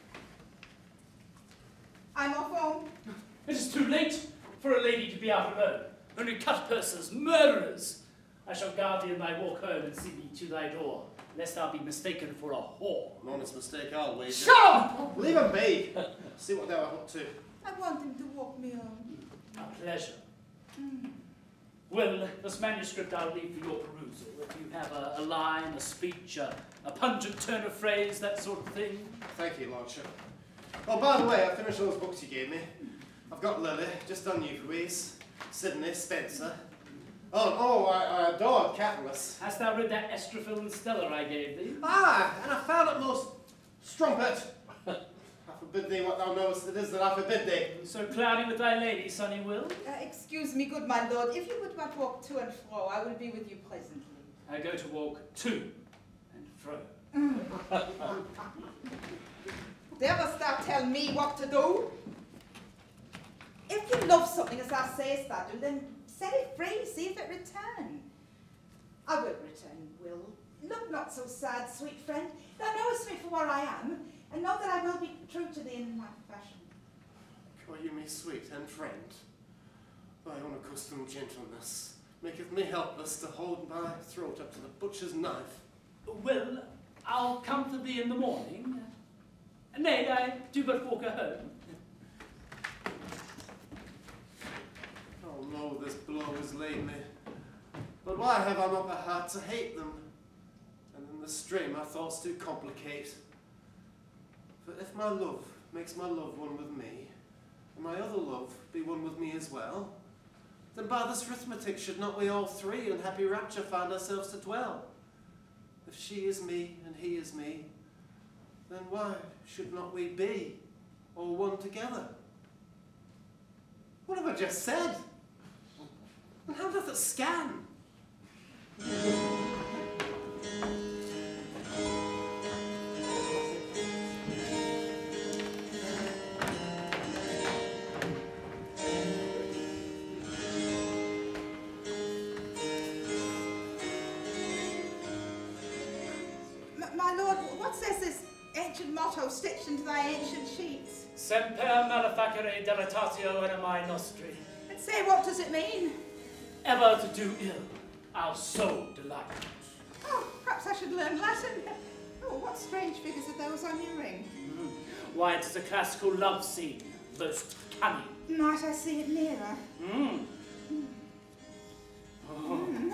C: I'm off home.
H: It is too late for a lady to be out alone. Only cut purses, murderers. I shall guard thee in thy walk home and see thee to thy door, lest thou be mistaken for a whore.
A: An honest mistake, I'll wager.
H: Shut up!
A: Leave him be. See what thou art up to.
C: I want him to walk me home.
H: A pleasure. Mm. Well, this manuscript I'll leave for your perusal. If you have a, a line, a speech, a, a pungent turn of phrase, that sort of thing.
A: Thank you, Lordship. Oh, by the way, I finished those books you gave me. I've got Lily, just done Euphues, Sidney, Spencer. Oh, oh, I, I adored Catullus.
H: Hast thou read that Estrophil and Stella I gave thee?
A: Ah, and I found it most strumpet. I forbid thee what thou knowest it is that I forbid thee.
H: So cloudy with thy lady, sonny Will?
C: Uh, excuse me, good my lord, if you would but walk to and fro, I will be with you presently.
H: I go to walk to and fro.
C: Darest thou tell me what to do? If you love something as thou sayest thou do, then set it free, see if it return. I will return, Will. Look not so sad, sweet friend. Thou knowest me for where I am, and know that I will be true to thee in my fashion.
A: Call you me sweet and friend. Thy unaccustomed gentleness maketh me helpless to hold my throat up to the butcher's knife.
H: Well, I'll come to thee in the morning. Nay, I do but walk her home.
A: Oh, lo, this blow has laid me. But why have I not the heart to hate them? And in the strain my thoughts do complicate. For if my love makes my love one with me, and my other love be one with me as well, then by this arithmetic should not we all three in happy rapture find ourselves to dwell? If she is me and he is me, then why should not we be all one together? What have I just said? And how doth it scan?
C: My lord, what says this ancient motto stitched into thy ancient sheets?
H: Semper malefacere deletatio animi nostri.
C: And say, what does it mean?
H: Ever to do ill, our soul delight.
C: Oh, perhaps I should learn Latin. Oh, what strange figures are those on your ring?
H: Mm. Why, it is a classical love scene, most cunning.
C: Might I see it nearer?
H: Mm.
C: Mm.
H: Oh.
C: Mm.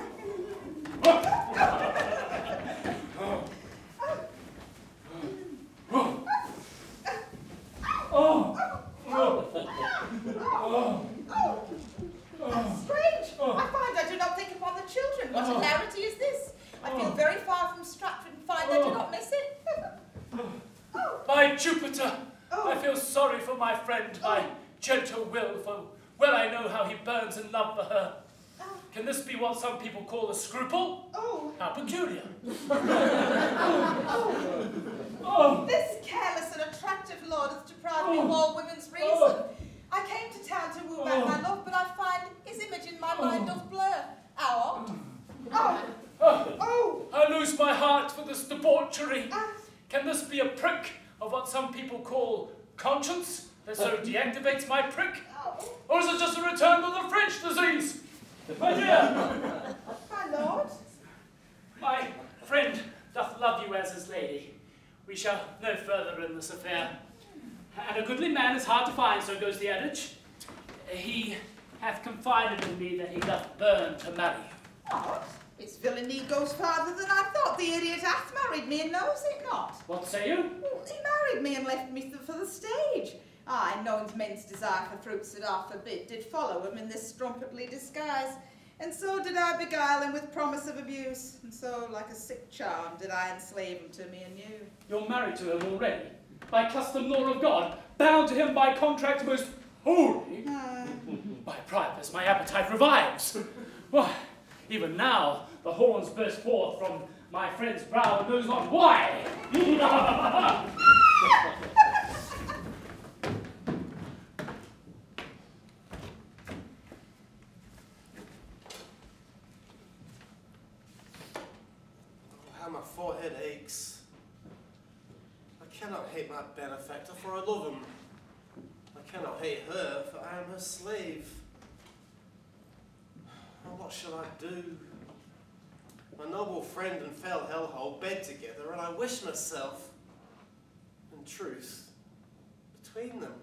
H: Oh!
C: Oh! Oh! That's strange. I find I do not think upon the children. What hilarity is this? I feel very far from Stratford and find I do not miss it.
H: By Jupiter!
C: Oh.
H: I feel sorry for my friend, my gentle Will, for well I know how he burns in love for her. Can this be what some people call a scruple?
C: Oh.
H: How peculiar.
C: Oh.
H: Oh.
C: This careless and attractive lord has deprived
H: Oh.
C: me of all women's reason.
H: Oh.
C: I came to town to woo back
H: Oh.
C: my love, but I find his image in my mind doth blur. How odd.
H: Oh.
C: Oh. Oh.
H: I lose my heart for this debauchery.
C: Ah.
H: Can this be a prick of what some people call conscience that so deactivates my prick?
C: Oh.
H: Or is it just a return to the French disease? My dear!
C: My lord?
H: My friend doth love you as his lady. We shall no further in this affair. And a goodly man is hard to find, so goes the adage. He hath confided in me that he doth burn to marry you.
C: What? Its villainy goes farther than I thought. The idiot hath married me and knows it not.
H: What say you?
C: Well, he married me and left me th for the stage. I, knowing men's desire for fruits that are forbid, did follow him in this strumpetly disguise. And so did I beguile him with promise of abuse. And so, like a sick charm, did I enslave him to me anew.
H: You're married to him already, by custom law of God, bound to him by contract most holy.
C: Uh.
H: By Priapus, my appetite revives. Why, even now, the horns burst forth from my friend's brow and knows not why.
A: How my forehead aches. I cannot hate my benefactor, for I love him. I cannot hate her, for I am her slave. Oh, what shall I do? My noble friend and fell hellhole bed together, and I wish myself, in truth, between them.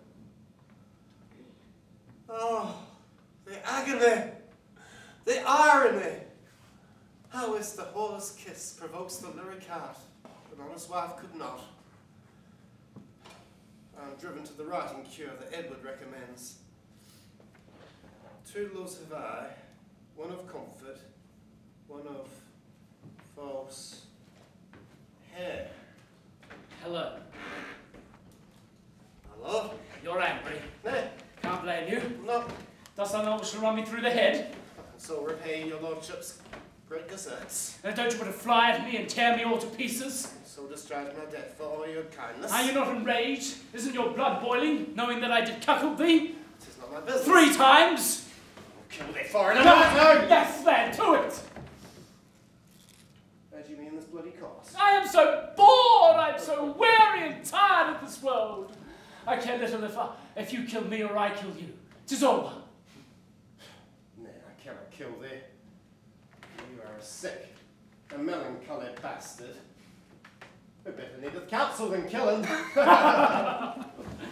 A: Oh, the agony, the irony. How is the whore's kiss provokes the lyric heart, an honest wife could not. I am driven to the writing cure that Edward recommends. Two loves have I, one of comfort, one of false hair.
H: Hello.
A: Hello?
H: You're angry.
A: Nay.
H: Can't blame you.
A: No.
H: Dost thou know what shall run me through the head?
A: And so repay your lordship's great deserts.
H: Now don't you want to fly at me and tear me all to pieces?
A: So discharge my debt for all your kindness.
H: Are you not enraged? Isn't your blood boiling, knowing that I did cuckold thee?
A: Tis not my business.
H: Three times?
A: Kill thee for it.
H: No, no, yes, then, to it!
A: Where do you mean this bloody cause?
H: I am so bored, I am so weary and tired of this world. I care little if, I, if you kill me or I kill you. 'Tis all one.
A: Nay, I cannot kill thee. You are a sick, a melancholy bastard, who better needeth counsel than killing. Oh,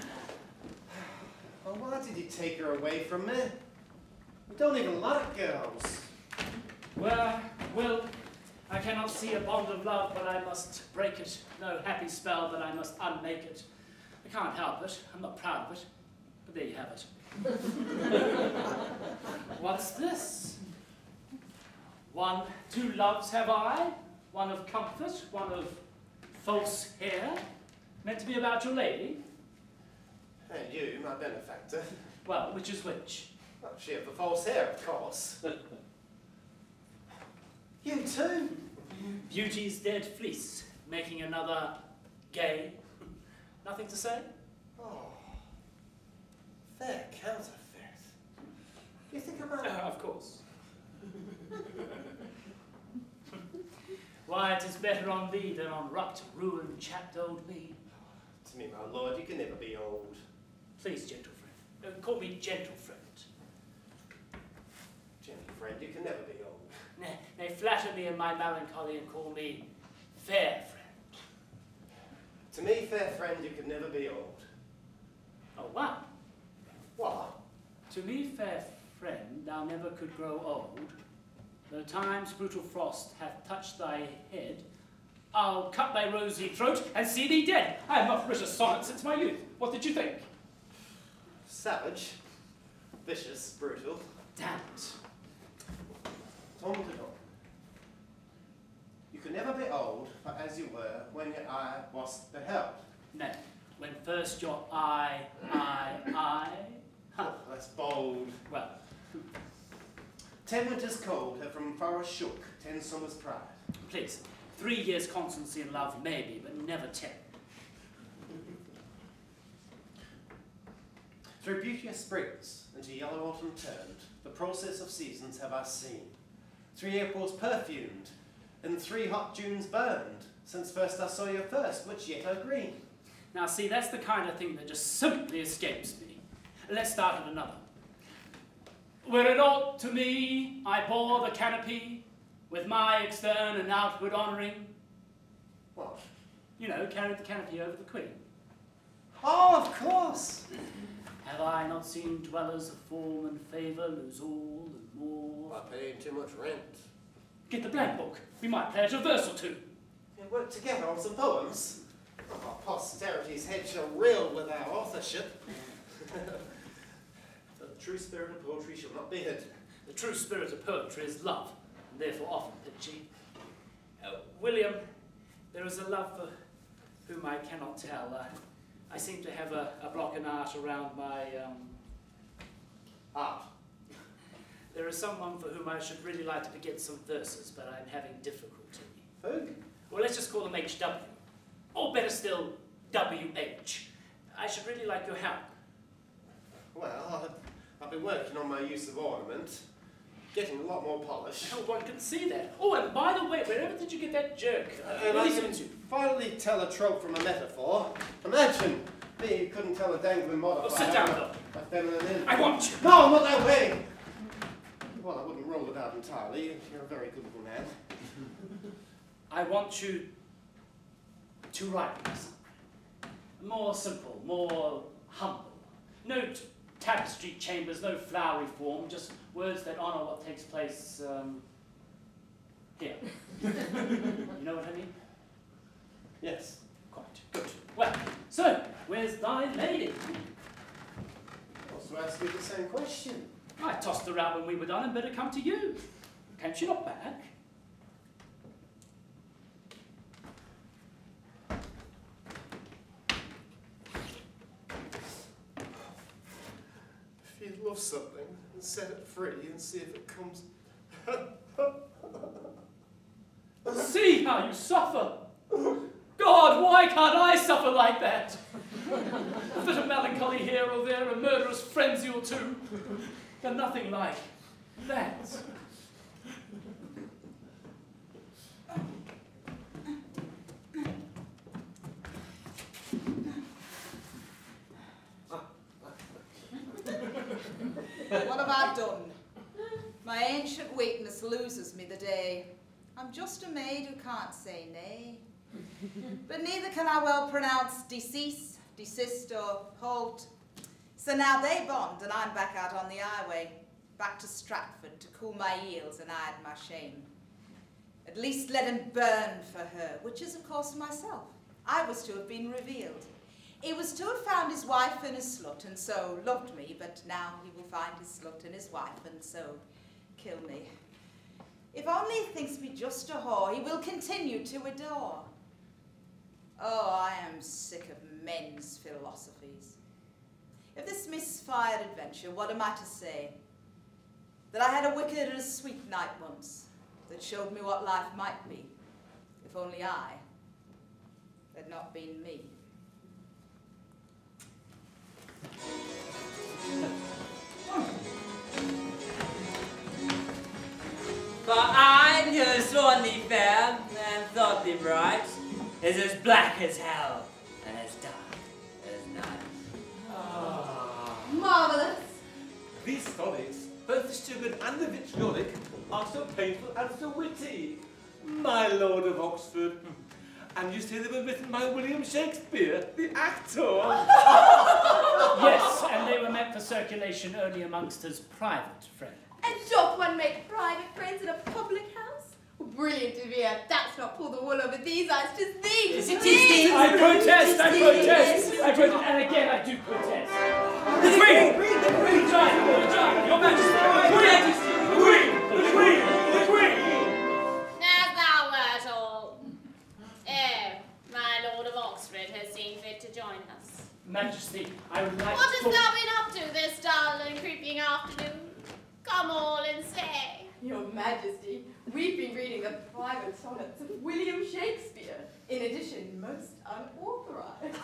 A: why did you take her away from me? We don't even like girls.
H: Well, well, I cannot see a bond of love, but I must break it. No happy spell, but I must unmake it. I can't help it. I'm not proud of it. But there you have it. What's this? One, two loves have I. One of comfort, one of false hair. Meant to be about your lady.
A: And you, my benefactor.
H: Well, which is which?
A: Well, she of the false hair, of course. You too.
H: Beauty's dead fleece, making another gay. Nothing to say?
A: Oh, fair counterfeit. You think I'm a...
H: Uh, of course. Why, it is better on thee than on rut, ruined, chapped old me.
A: To me, my lord, you can never be old.
H: Please, gentle friend. Uh, call me gentle friend.
A: Gentle friend, you can never be old.
H: Nay, nay, flatter me in my melancholy and call me fair friend.
A: To me, fair friend, you can never be old.
H: Oh, wow.
A: What?
H: To me, fair friend, thou never could grow old. Though time's brutal frost hath touched thy head, I'll cut thy rosy throat and see thee dead. I have not writ a sonnet since my youth. What did you think?
A: Savage, vicious, brutal.
H: Damned.
A: Tom to Tom. You can never be old, but as you were when your eye was beheld.
H: Nay, when first your eye, eye, eye. Huh.
A: Oh, that's bold.
H: Well,
A: ten winters cold have from forest shook, ten summers pride.
H: please, three years constancy in love maybe, but never ten.
A: Through beauteous springs into yellow autumn turned, the process of seasons have I seen. Three Aprils perfumed, and three hot Junes burned, since first I saw your first, which yet are green.
H: Now see, that's the kind of thing that just simply escapes me. Let's start at another. Were it aught to me, I bore the canopy, with my extern and outward honouring.
A: What?
H: You know, carried the canopy over the Queen.
A: Oh, of course.
H: Have I not seen dwellers of form and favour lose all and more?
A: By paying too much rent.
H: Get the blank book. We might pledge a verse or two.
A: We work together on some poems. Our posterity's head shall reel with our authorship. The true spirit of poetry shall not be hid.
H: The true spirit of poetry is love, and therefore often pitchy. Uh, William, there is a love for whom I cannot tell. Uh, I seem to have a, a block in art around my um, art. There is someone for whom I should really like to begin some verses, but I'm having difficulty.
A: Who?
H: Well, let's just call them H W. Or better still, W H. I should really like your help.
A: Well, I've, I've been working on my use of ornament, getting a lot more polish.
H: Oh, one can see that. Oh, and by the way, wherever did you get that jerk? Uh,
A: and
H: what
A: I
H: is
A: can
H: it?
A: finally tell a trope from a metaphor. Imagine me who couldn't tell a dangling modifier.
H: Oh, sit down, though.
A: A feminine in.
H: I want you.
A: No, not that way. Well, I wouldn't roll it out entirely. You're a very good little man.
H: I want you to write me something. More simple, more humble. No t tapestry chambers, no flowery form, just words that honour what takes place um, here. You know what I mean?
A: Yes.
H: Quite. Good. Well, so, where's thy lady?
A: I was to ask you the same question.
H: I tossed her out when we were done and better come to you. Can't she not back?
A: If you love something, and set it free and see if it comes.
H: See how you suffer. God, why can't I suffer like that? A bit of melancholy here or there, a murderous frenzy or two, and nothing like that.
C: What have I done? My ancient weakness loses me the day. I'm just a maid who can't say nay. But neither can I well pronounce decease, desist, or halt. So now they bond, and I'm back out on the highway, back to Stratford to cool my heels and hide my shame. At least let him burn for her, which is, of course, myself. I was to have been revealed. He was to have found his wife and his slut, and so loved me, but now he will find his slut and his wife, and so kill me. If only he thinks me just a whore, he will continue to adore. Oh, I am sick of men's philosophies. Of this misfired adventure, what am I to say? That I had a wicked and a sweet night once, that showed me what life might be, if only I had not been me.
I: For I, who have sworn thee fair and thought thee bright, is as black as hell and as dark as night.
J: Ah.
D: Marvellous.
J: These sonnets, both the sugared and the vitriolic, are so painful and so witty. My Lord of Oxford. And you say they were written by William Shakespeare, the actor?
H: Yes, and they were meant for circulation only amongst his private friends.
D: And doth one make private friends in a public house? Brilliant, De Vere. That's not pull the wool over these eyes, tis these.
I: Yes, it is
D: these.
I: these.
H: I protest, I protest, I protest, and again I do protest. The Queen! The Queen! Your Majesty! Your Majesty! The Queen! The Queen! The Queen!
K: As thou wert all. Oh, my Lord of Oxford has seen fit to join us.
H: Majesty, I would like
K: What
H: to...
K: hast thou been up to this dull and creeping afternoon? Come all and say.
D: Your Majesty, we've been reading the private sonnets of William Shakespeare, in addition, most unauthorized.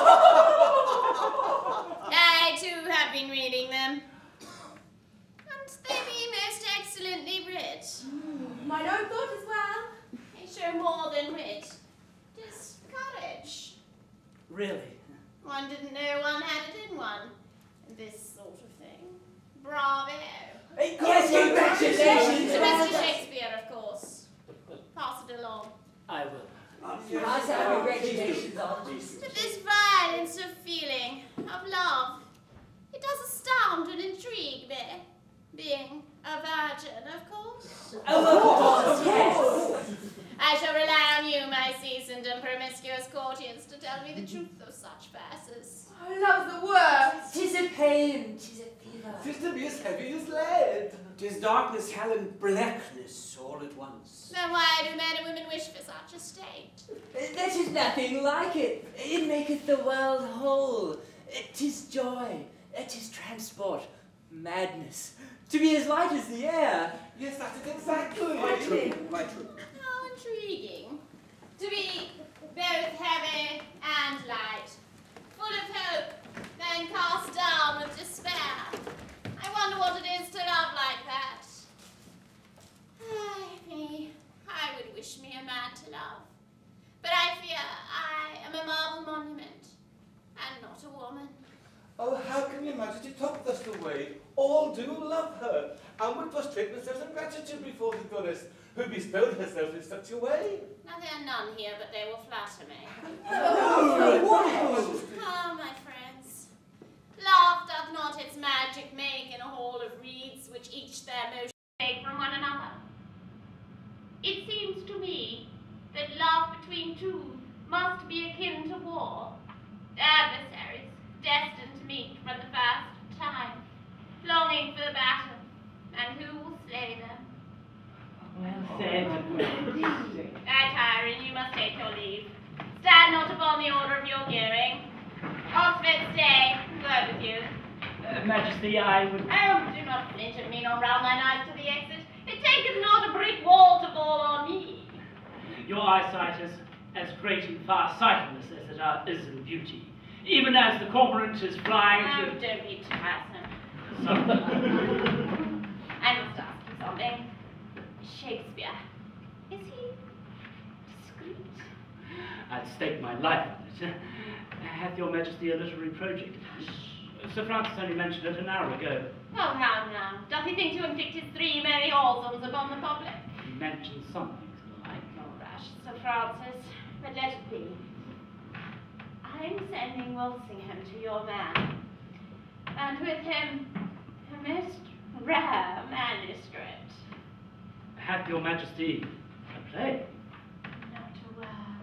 K: I too have been reading them. And they be most excellently writ.
D: Mm, mine own thought as well.
K: They show more than wit. 'Tis courage.
H: Really?
K: One didn't know one had it in one. This sort of thing. Bravo.
I: Yes, congratulations!
K: To Mister Shakespeare, of course. pass it along.
H: I will.
B: Pass our congratulations on.
K: But this violence of feeling, of love, it does astound and intrigue me. Being a virgin, of course.
B: Oh, of course, yes.
K: I shall rely on you, my seasoned and promiscuous courtiers, to tell me the truth of such verses.
C: Oh, love's the worst.
B: 'Tis a pain, 'tis a fever.
J: 'Tis to be as heavy as lead.
L: 'Tis darkness, hell, and blackness all at once.
K: Then why do men and women wish for such a state?
B: That is nothing like it. It maketh the world whole. 'Tis joy, 'tis transport, madness. To be as light as the air.
J: Yes, that is exactly.
B: Quite true,
L: quite true.
K: How intriguing. To be both heavy and light, full of hope, then cast down with despair. I wonder what it is to love like that. Ay, me, I would wish me a man to love. But I fear I am a marble monument, and not a woman.
J: Oh, how can your majesty talk thus the way? All do love her, and would prostrate themselves in gratitude before the goddess, who bestowed herself in such a way.
K: Now there are none here, but they will flatter me.
J: Oh,
K: Ah, my friends, love doth not its magic make in a hall of reeds, which each their motion take from one another. It seems to me that love between two must be akin to war, adversaries destined to meet from the first time, longing for the battle, and who will slay them?
H: Well said.
K: I tire, and you must take your leave. Stand not upon the order of your hearing. Oxford, stay. Word with you.
H: Uh, Majesty, I would...
K: Oh, do not flinch at me, nor round thine eyes to the exit. It taketh not a brick wall to fall on me.
H: Your eyesight is as great in far-sightedness as it is in beauty. Even as the cormorant is flying
K: Oh,
H: through...
K: don't be tiresome.
H: Sorry.
K: I must ask you something. Shakespeare, is he discreet?
H: I'd stake my life on it. Hath your Majesty a literary project? Sir Francis only mentioned it an hour ago.
K: Oh, how now? Doth he think to inflict his three merry orphans upon the public?
H: He mentioned some things to the like.
K: Oh, rash Sir Francis, but let it be. I'm sending Walsingham to your man, and with him a most rare manuscript.
H: Hath your Majesty a play?
K: Not a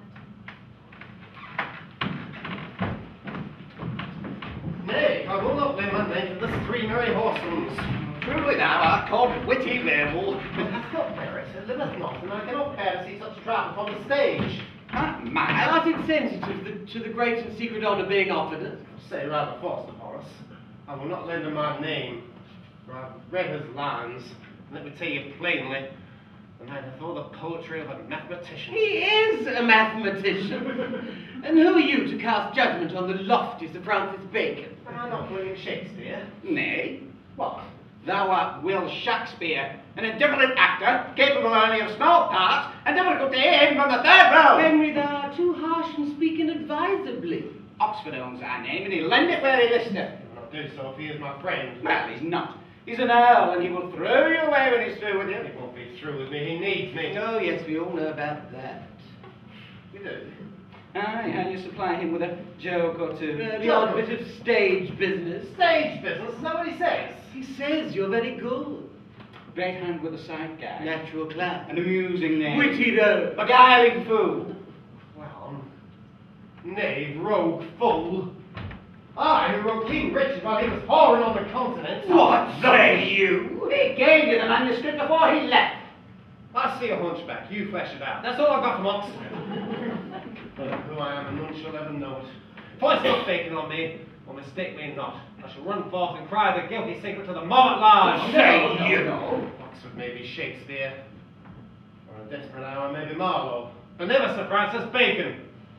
K: word.
A: Nay, I will not lay my name to the three merry horsemen.
F: Truly thou art called witty werewolf.
A: But hath not merit, it liveth not, and I cannot bear to see such a trap upon the stage.
F: Not mad.
G: Art insensitive to the, to the great and secret honour being offered us?
A: Say rather Foster Horace. I will not lend him my name, for I've read his lines, and let me tell you plainly, the man hath all the poetry of a mathematician.
G: He is a mathematician. And who are you to cast judgment on the lofty Sir Francis Bacon?
A: Am I not William Shakespeare?
F: Nay,
A: What?
F: thou art Will Shakspere, an indifferent actor, capable only of small parts, and difficult to aim from the third row.
G: Henry, thou art too harsh and speaking advisedly.
F: Oxford owns our name, and he'll lend it where he listeth.
A: He will not do so if he is my friend.
F: Well, he's not. He's an earl, and he will throw you away when he's through with you.
A: He won't be through with me, he needs me.
G: Oh, yes, we all know about that.
A: You do?
F: Aye, and you supply him with a joke or two.
G: Uh, the odd bit of stage business.
A: Stage business, is that what he says?
G: He says you're very good.
F: Great hand with a side guy.
G: Natural clap.
F: An amusing name.
G: Witty though.
F: Beguiling fool.
A: Well, knave, rogue, fool. I, who wrote King Richard while he was whoring on the continent.
F: What say you? He gave you the manuscript before he left.
A: I see a hunchback, you flesh it out. That's all I got from Oxford. But who I am, and none shall ever know it. Point not faking on me, or mistake me not. I shall run forth and cry the guilty secret to the mob at large.
F: Say
A: No,
F: you.
A: no. Oxford may be Shakespeare, or in a desperate hour may be Marlowe, but never Sir Francis Bacon.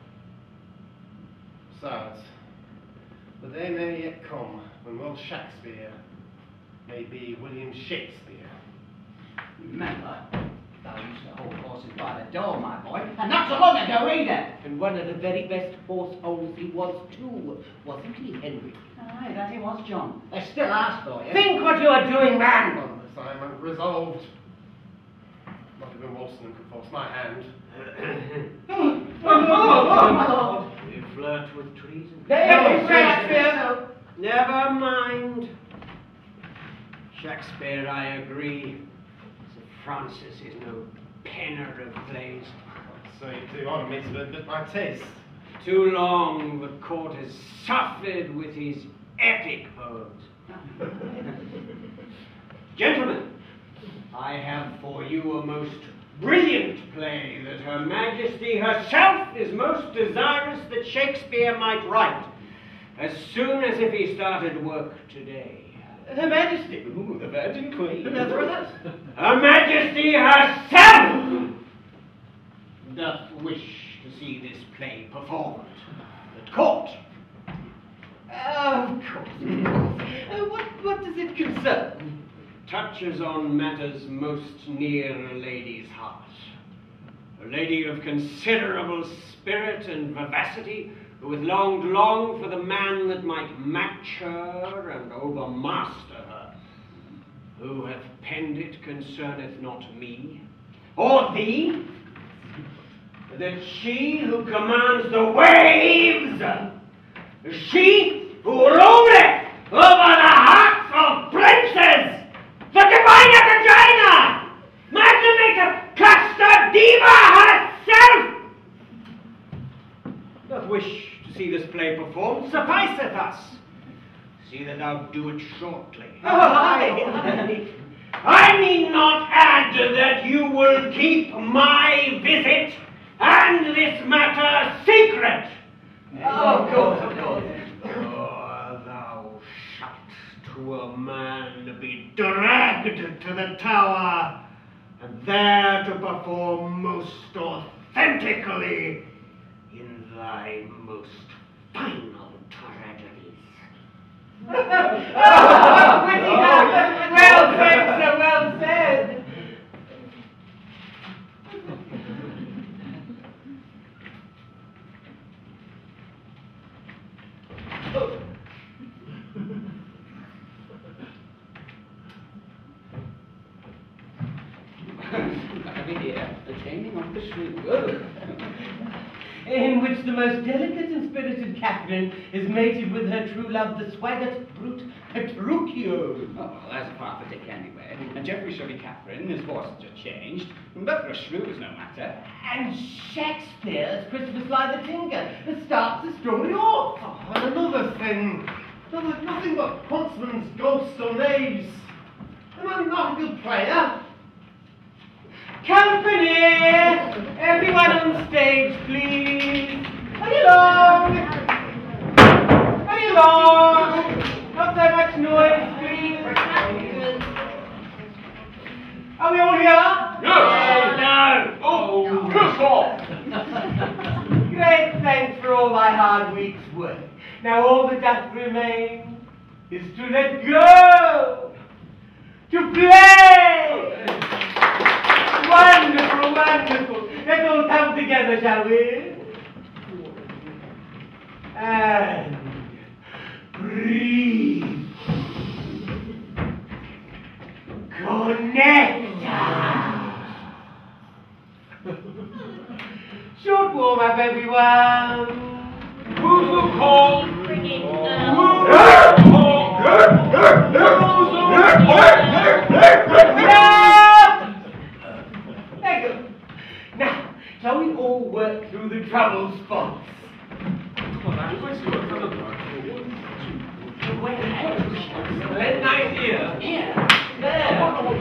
A: Besides, the day may yet come when Will Shakespeare may be William Shakespeare.
F: Remember, thou used to hold horses by the door, my boy, and not so long ago either.
G: And one of the very best horse holders he was too, wasn't he, Henry?
F: Aye, that he was, John. They still ask for you.
G: Think what you are doing, man!
A: On this I am resolved. Not even Wolston could force my hand.
G: oh, oh, oh, oh. You flirt with treason. No, Shakespeare! Never mind. Shakespeare, I agree. Sir Francis is no penner of plays.
A: So you do honour me to admit my taste.
G: Too long the court has suffered with his epic poems. Gentlemen, I have for you a most brilliant play that Her Majesty herself is most desirous that Shakespeare might write, as soon as if he started work today.
L: Her Majesty, ooh, the Virgin Queen. Another of us.
G: Her Majesty herself doth wish to see this play performed at court.
L: Uh, of course, of course. Uh, what, what does it concern?
G: Touches on matters most near a lady's heart. A lady of considerable spirit and vivacity, who hath longed long for the man that might match her and overmaster her. Who hath penned it concerneth not me, or thee, that she who commands the waves, she who ruleth over the hearts of princes, the divine Regina, Magna Cluster Diva herself, doth wish to see this play performed. Sufficeth us. See that thou do it shortly.
L: Oh, I,
G: I need not add that you will keep my visit and this matter secret.
L: Oh, of course, of course.
G: Or thou shalt to a man be dragged to the tower, and there to perform most authentically in thy most final tragedies.
L: Oh, witty hand! Well said, sir, well said! In which the most delicate and spirited Catherine is mated with her true love, the swaggart brute Petruchio.
F: Oh, well, that's a part of Dick anyway. And Geoffrey shall be Catherine, his voice has just changed. But for a shrew is no matter.
L: And Shakespeare's Christmas Lie the Tinker that starts the story off.
A: Oh, and another thing. Nothing, nothing but huntsmen's ghosts or knaves. Am I not a good player?
L: Company! Everyone on stage, please. Hurry along! Hurry along! Not so much noise, please. Are we all here?
E: Yes!
L: No!
E: Oh, piss off!
L: Great thanks for all my hard week's work. Now all that doth remain is to let go! To play! Wonderful, wonderful. Let's all come together, shall we? And breathe. Connect. Short warm up, everyone. Who's the call?
K: Bringing
L: Now, shall we all work through the trouble spots? Let nice ear.
B: Here.
L: There.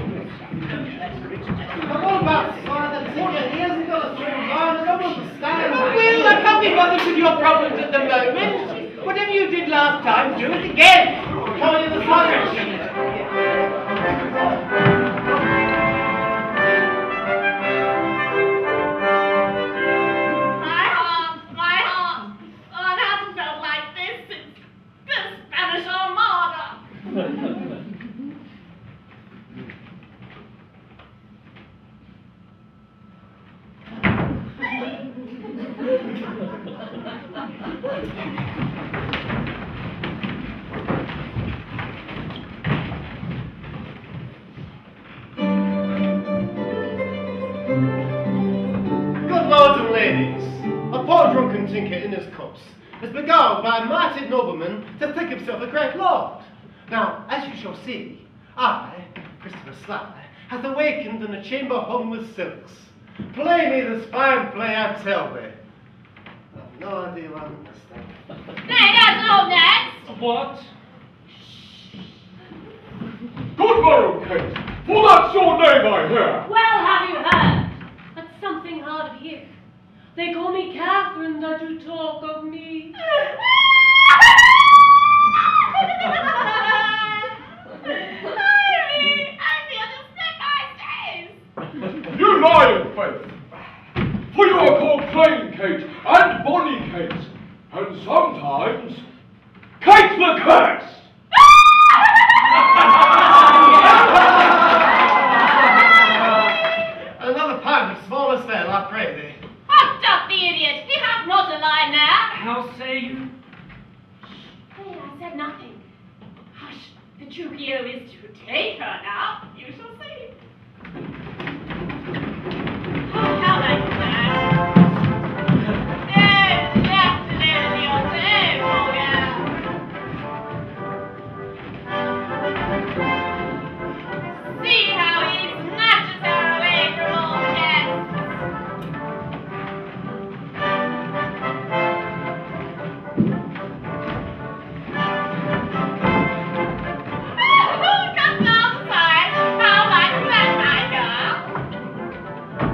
A: What about Father Tinker? He hasn't got a straight line. I don't understand.
L: Oh, well, I can't be bothered with your problems at the moment. Whatever you did last time, do it again.
A: Tell you the subject.
K: My heart, my heart. Oh, it hasn't felt like this since the Spanish Armada.
A: drink it in his cups, is beguiled by a mighty nobleman to think himself a great lord. Now, as you shall see, I, Christopher Sly, hath awakened in a chamber hung with silks. Play me this fine play, I tell thee. I've no idea what I'm understanding.
K: Nay, that's all next.
E: What? Good morrow, Kate, for that's your name I hear.
D: Well, have you heard? That's something hard of hear. They call me Catherine, that you talk of me.
E: You lie in faith, for you are called Plain Kate and Bonny Kate, and sometimes Kate the Cursed.
A: Another pint of smallest ale, I pray thee.
K: What doth the idiot? He hath not a lie now.
H: How say you?
K: Nay, I said nothing. Hush, Petruchio is to take her now. You shall see. Oh, how like that? There's left to live in your table, yeah. See how he snatches her away from all guests. Come now, side. How like that, my girl?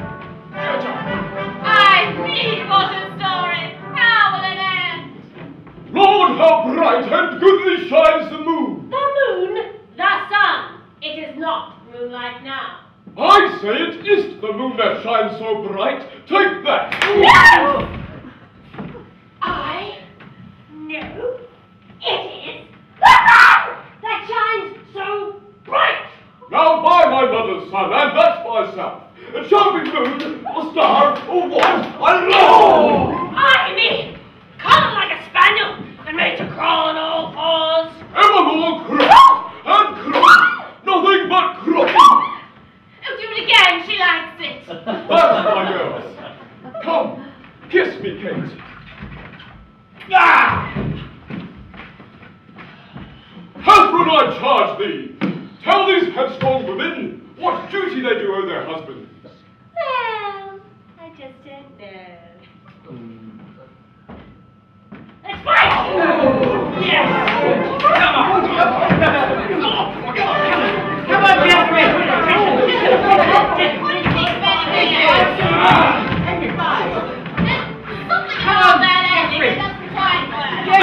K: I see what a story. How will it end?
E: Lord, how bright and goodly shines the moon.
D: The moon? The sun. It is not moonlight now.
E: I say it is the moon that shines so bright. Take that.
D: No! I? No. It is the sun that shines so bright.
E: Now by my mother's son, and that's myself, it shall be moon, or star, or what, alone!
D: I me, coloured like a spaniel, and made to crawl on all fours.
E: Evermore crop, and crop, nothing but crop.
K: Oh, do it again. She likes it.
E: That's my girl. Come, kiss me, Kate. Ah! Husband, I charge thee, tell these headstrong women what duty they do owe their husbands.
D: Well, I just don't know. It's fine! Yes! Come on! Come on, come on, Jeffrey!
K: Come on, that ending. It doesn't quite work.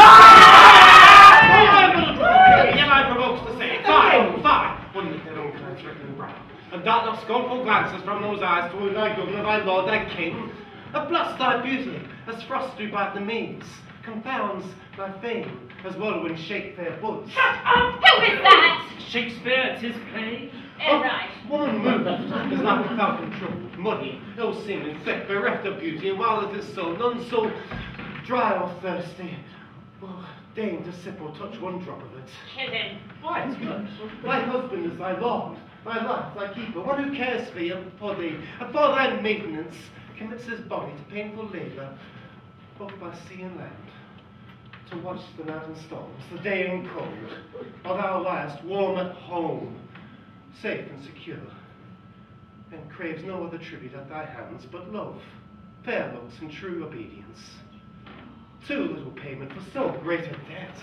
L: Yet I provokes to say, fine, fine, wouldn't their own clothes written brown, and dart not scornful glances from those eyes toward thy governor, thy lord, thy king, a bless thy beauty, as frost do bite the meads, confounds thy fame, as whirlwind shake their woods.
K: Shut up! Who is that?
H: Shakespeare, 'tis play.
K: Oh, right.
L: Woman moved is like a falcon troubled, muddy, ill-seeming, thick, bereft of beauty, and while it is so, none so dry or thirsty will deign to sip or touch one drop of it.
K: Kill him.
L: Why, it's good. Thy husband is thy lord, thy life, thy keeper, one who cares for thee and for thee, and for thy maintenance commits his body to painful labour, both by sea and land, to watch the night and storms, the day and cold, while thou liest warm at home, safe and secure, and craves no other tribute at thy hands but love, fair looks, and true obedience. Too little payment for so great a debt.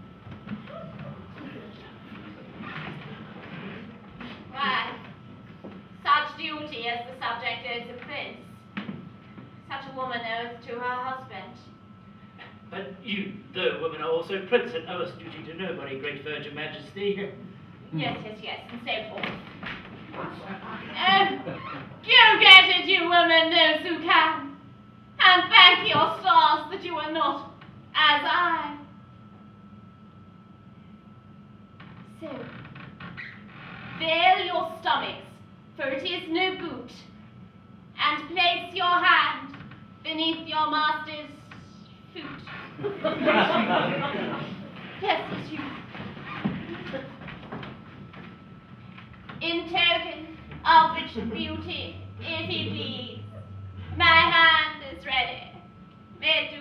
K: Why, such duty as the subject owes a prince, such a woman owes to her husband.
H: But you, though women, are also prince, and owe us duty to nobody, great Virgin Majesty.
K: Yes, yes, yes, and so forth. Oh, go get it, you woman, those who can, and thank your stars that you are not as I. So, veil your stomachs, for it is no boot, and place your hand beneath your master's foot. Yes, it's you. In token of which beauty, if he please, my hand is ready, made to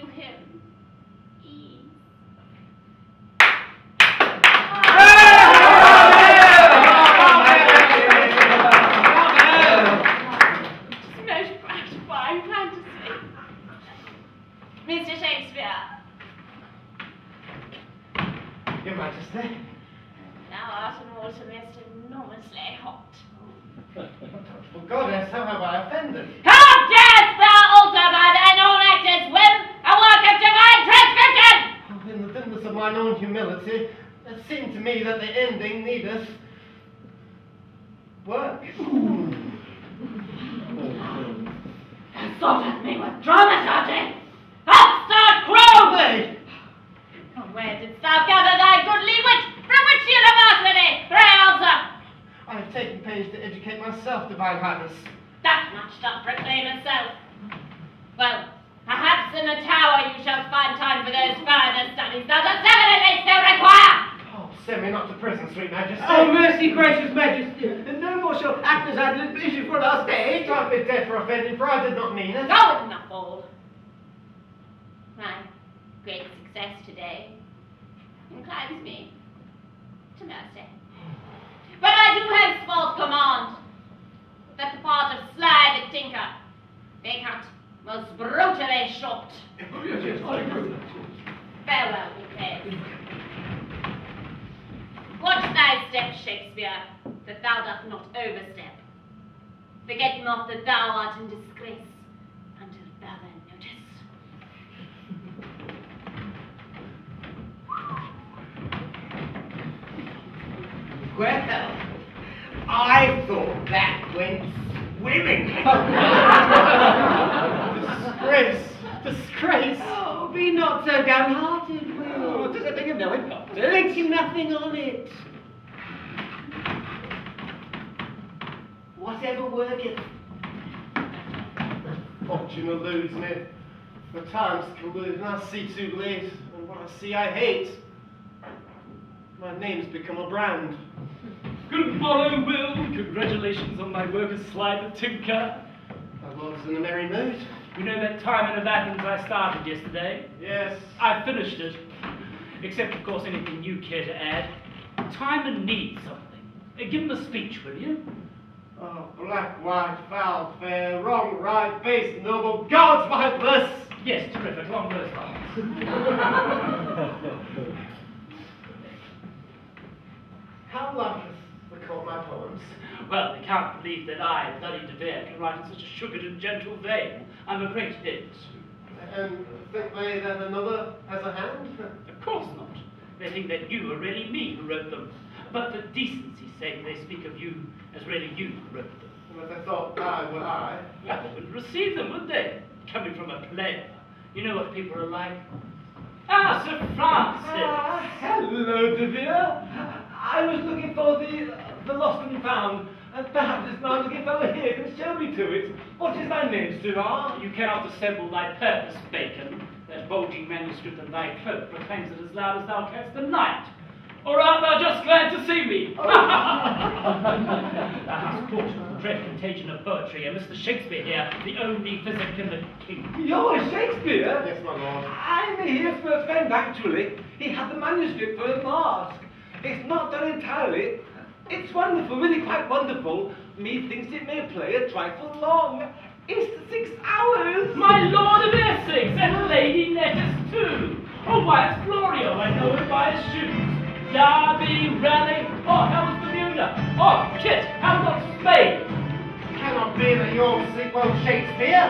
L: Your Majesty.
K: Thou art an altar most enormously hot.
L: For goddess, how have I offended?
K: How darest thou alter by thine own actor's will a work of divine transcription?
L: Oh, in the dimness of mine own humility, it seemed to me that the ending needeth work.
K: Thou thought me with dramaturgy! Upstart crow!
L: Nay!
K: From where didst thou gather thy goodly wit? From which university? Pray answer!
L: I have taken pains to educate myself, divine highness.
K: That much doth proclaim itself. Well, perhaps in the tower you shall find time for those further studies thou dost evidently still require!
L: Oh, send me not to prison, sweet Majesty.
G: Oh, mercy, gracious Majesty, and no more shall actors ad libitum for our stage.
L: Strike me dead for offending, for I did not mean it.
K: Go with enough, old. My great success today inclines me to mercy. But I do henceforth command that the part of sly the tinker be cut most brutally short. Farewell, be paid. Watch thy step, Shakespeare, that thou dost not overstep. Forget not that thou art in disgrace until further notice.
G: Well, I thought that went swimming.
L: Disgrace! Disgrace!
G: Oh, be not so downhearted, Will.
F: Oh, does it think of no impact?
G: Think nothing on it. Whatever worketh.
L: Fortune eludes me. The times collude, and I see too late. And what I see I hate. My name's become a brand.
H: Good morrow, Will. Congratulations on my work as Sly the Tinker.
L: My lord's in a merry mood.
H: You know that time in Athens I started yesterday?
L: Yes.
H: I finished it. Except, of course, anything you care to add. Timon needs something. Uh, give him a speech, will you?
L: Oh, black, white, foul, fair, wrong, right, base, noble, gods, my bliss!
H: Yes, terrific. Along those lines.
L: How liketh the court my poems?
H: Well, they can't believe that I, Edward de Vere, can write in such a sugared and gentle vein. I'm a great hit.
L: And think they that another has a hand?
H: Of course not. They think that you are really me who wrote them. But for decency's sake, they speak of you as really you who wrote them.
L: And if they thought I were I...
H: Well, they wouldn't receive them, would they? Coming from a player. You know what people are like. Ah, Sir Francis!
J: Ah, hello, De Vere. I was looking for the, the lost and found, and perhaps this man looking fellow here can show me to it. What is thy name, sirrah?
H: You cannot dissemble thy purpose, Bacon. That bulging manuscript of thy cloak proclaims it as loud as thou canst the night. Or art thou just glad to see me? Thou hast caught the dread contagion of poetry, and Mister Shakespeare here, the only physic in the kingdom.
J: You're Shakespeare?
L: Yes, my lord.
J: I'm here for a friend, actually. He had the manuscript for a mask. It's not done entirely. It's wonderful, really quite wonderful. Methinks it may play a trifle long. It's six hours.
H: My Lord of Essex, and Lady Lettuce too. Oh, why, it's Florio, I know him by his shoes. Derby, Raleigh, oh, how's Bermuda? Oh, Kit, how about Spain?
L: Cannot be that you're well Shakespeare.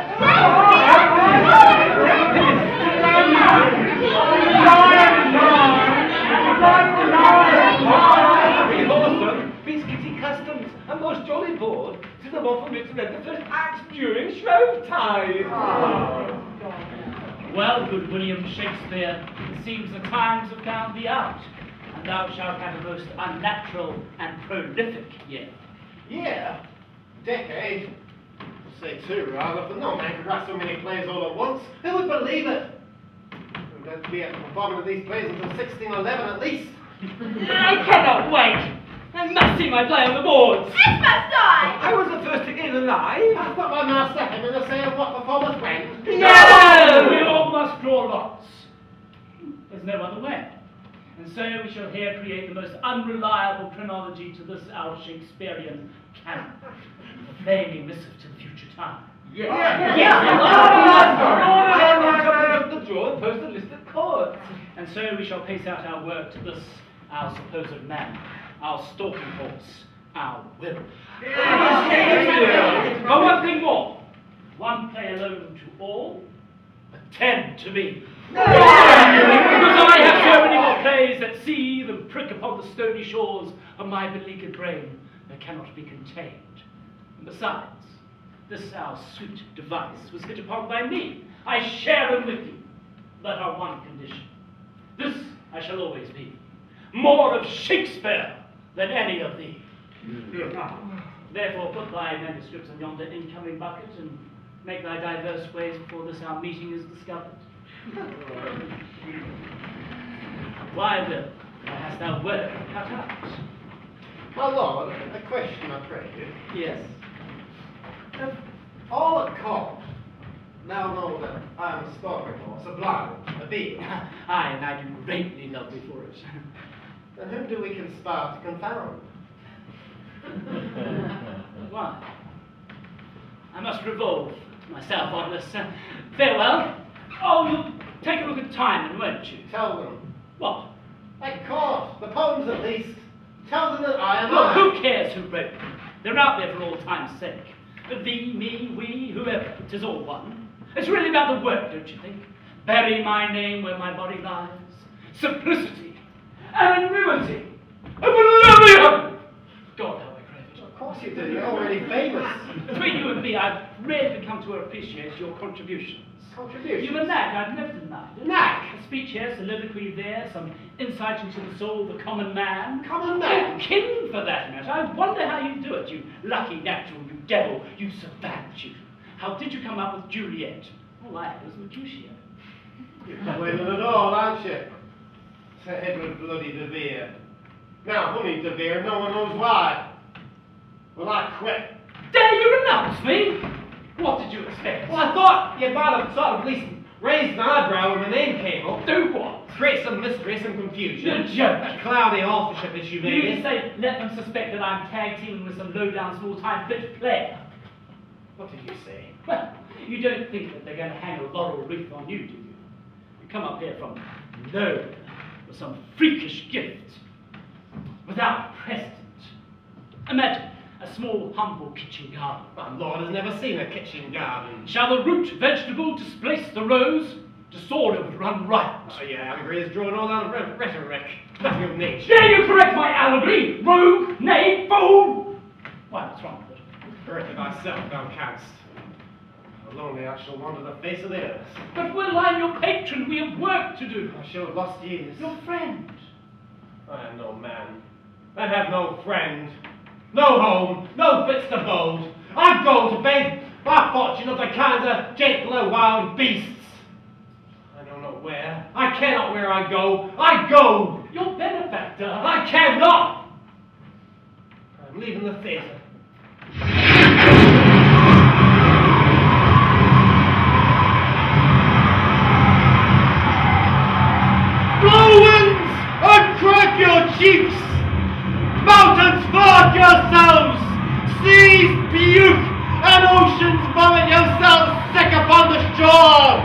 J: Beats kitty customs and most jolly board to the one from which read the first act during Shrovetide.
H: Well, good William Shakespeare, it seems the times have found thee out, and thou shalt have a most unnatural and prolific year.
L: Yeah, decade. Say two, rather, for no man could write so many plays all at once. Who would believe it? We'd have to be at the performing of these plays until sixteen eleven at least.
H: I cannot wait! I must see my play on the boards!
K: As must I!
J: I was the first to get alive.
L: I thought my master had me to say of what performance when.
H: No! We all must draw lots. There's no other way. And so we shall here create the most unreliable chronology to this our Shakespearean canon. A flaming missive to the future time.
J: Yes.
H: Yes.
J: I am on top of the draw and post a list of chords.
H: And And so we shall pace out our work to this, our supposed man, our stalking horse, our will. But one thing more. One play alone to all, but ten to me. Because I have so many more plays that seethe and prick upon the stony shores of my beleaguered brain that cannot be contained. And besides, this our sweet device was hit upon by me. I share them with you, but on one condition. This I shall always be, more of Shakespeare than any of thee. Therefore put thy manuscripts in yonder incoming bucket, and make thy diverse ways before this our meeting is discovered. Why, Will, why hast thou word cut out?
L: My lord, a question I pray you.
H: Yes.
L: If all at court now know that I am a stalking horse, a blind, a beard,
H: Aye, and I do greatly love thee for it.
L: then whom do we conspire to confound?
H: Why? I must revolve myself on this. Uh, farewell. Oh, you'll take a look at Timon, won't you?
L: Tell them.
H: What?
L: At court, the poems at least. Tell them that I am
H: Look,
L: I.
H: who cares who wrote them? They're out there for all time's sake. Thee, me, we, whoever, 'tis all one. It's really about the work, don't you think? Bury my name where my body lies. Simplicity, anonymity, oblivion! God, how I crave it.
L: Of course you do, you're already famous.
H: Between you and me, I've really come to appreciate your contributions.
L: Contributions?
H: You've a knack I've never denied.
L: Knack?
H: A speech here, soliloquy there, some insight into the soul of the common man.
L: Common man?
H: Oh, kin for that matter. I wonder how you do it, you lucky natural, you devil, you savant, you. How did you come up with Juliet? All I had was Mercutio.
L: You're not winning at all, aren't you? Sir Edward bloody de Vere. Now, honey de Vere, no one knows why. Well, I quit.
H: Dare you renounce me? What did you expect?
G: Well, I thought you might have sort of at least raised an eyebrow when my name came up.
H: Do what?
G: Create some mystery, some confusion.
H: You joke.
G: That cloudy authorship issue,
H: You
G: maybe.
H: mean to say, let them suspect that I'm tag teaming with some low-down, small-time flip player?
G: What did you say?
H: Well, you don't think that they're going to hang a laurel wreath on you, do you? You come up here from nowhere with some freakish gift, without precedent. Imagine a small, humble kitchen garden.
G: My lord has never seen a kitchen garden.
H: Shall the root vegetable displace the rose? Disorder would run riot.
G: Oh, yeah, Angry is drawing all out of re- rhetoric. Nothing of nature.
H: Dare you correct my allegory, rogue, knave, fool? Why, what's wrong with it?
G: Correct it thyself, thou canst.
L: How lonely I shall wander the face of the earth.
H: But Will, I'm your patron. We have work to do.
L: I shall have lost years.
H: Your friend.
L: I am no man.
G: I have no friend, no home, no fits to bold. I go to beg my fortune of the kind of gentler wild beasts.
L: I know not where.
G: I cannot where I go. I go.
H: Your benefactor.
G: I cannot. I'm leaving the theatre. Blow winds and crack your cheeks. Mountains forge yourselves. Seas puke and oceans vomit yourselves sick upon the shore.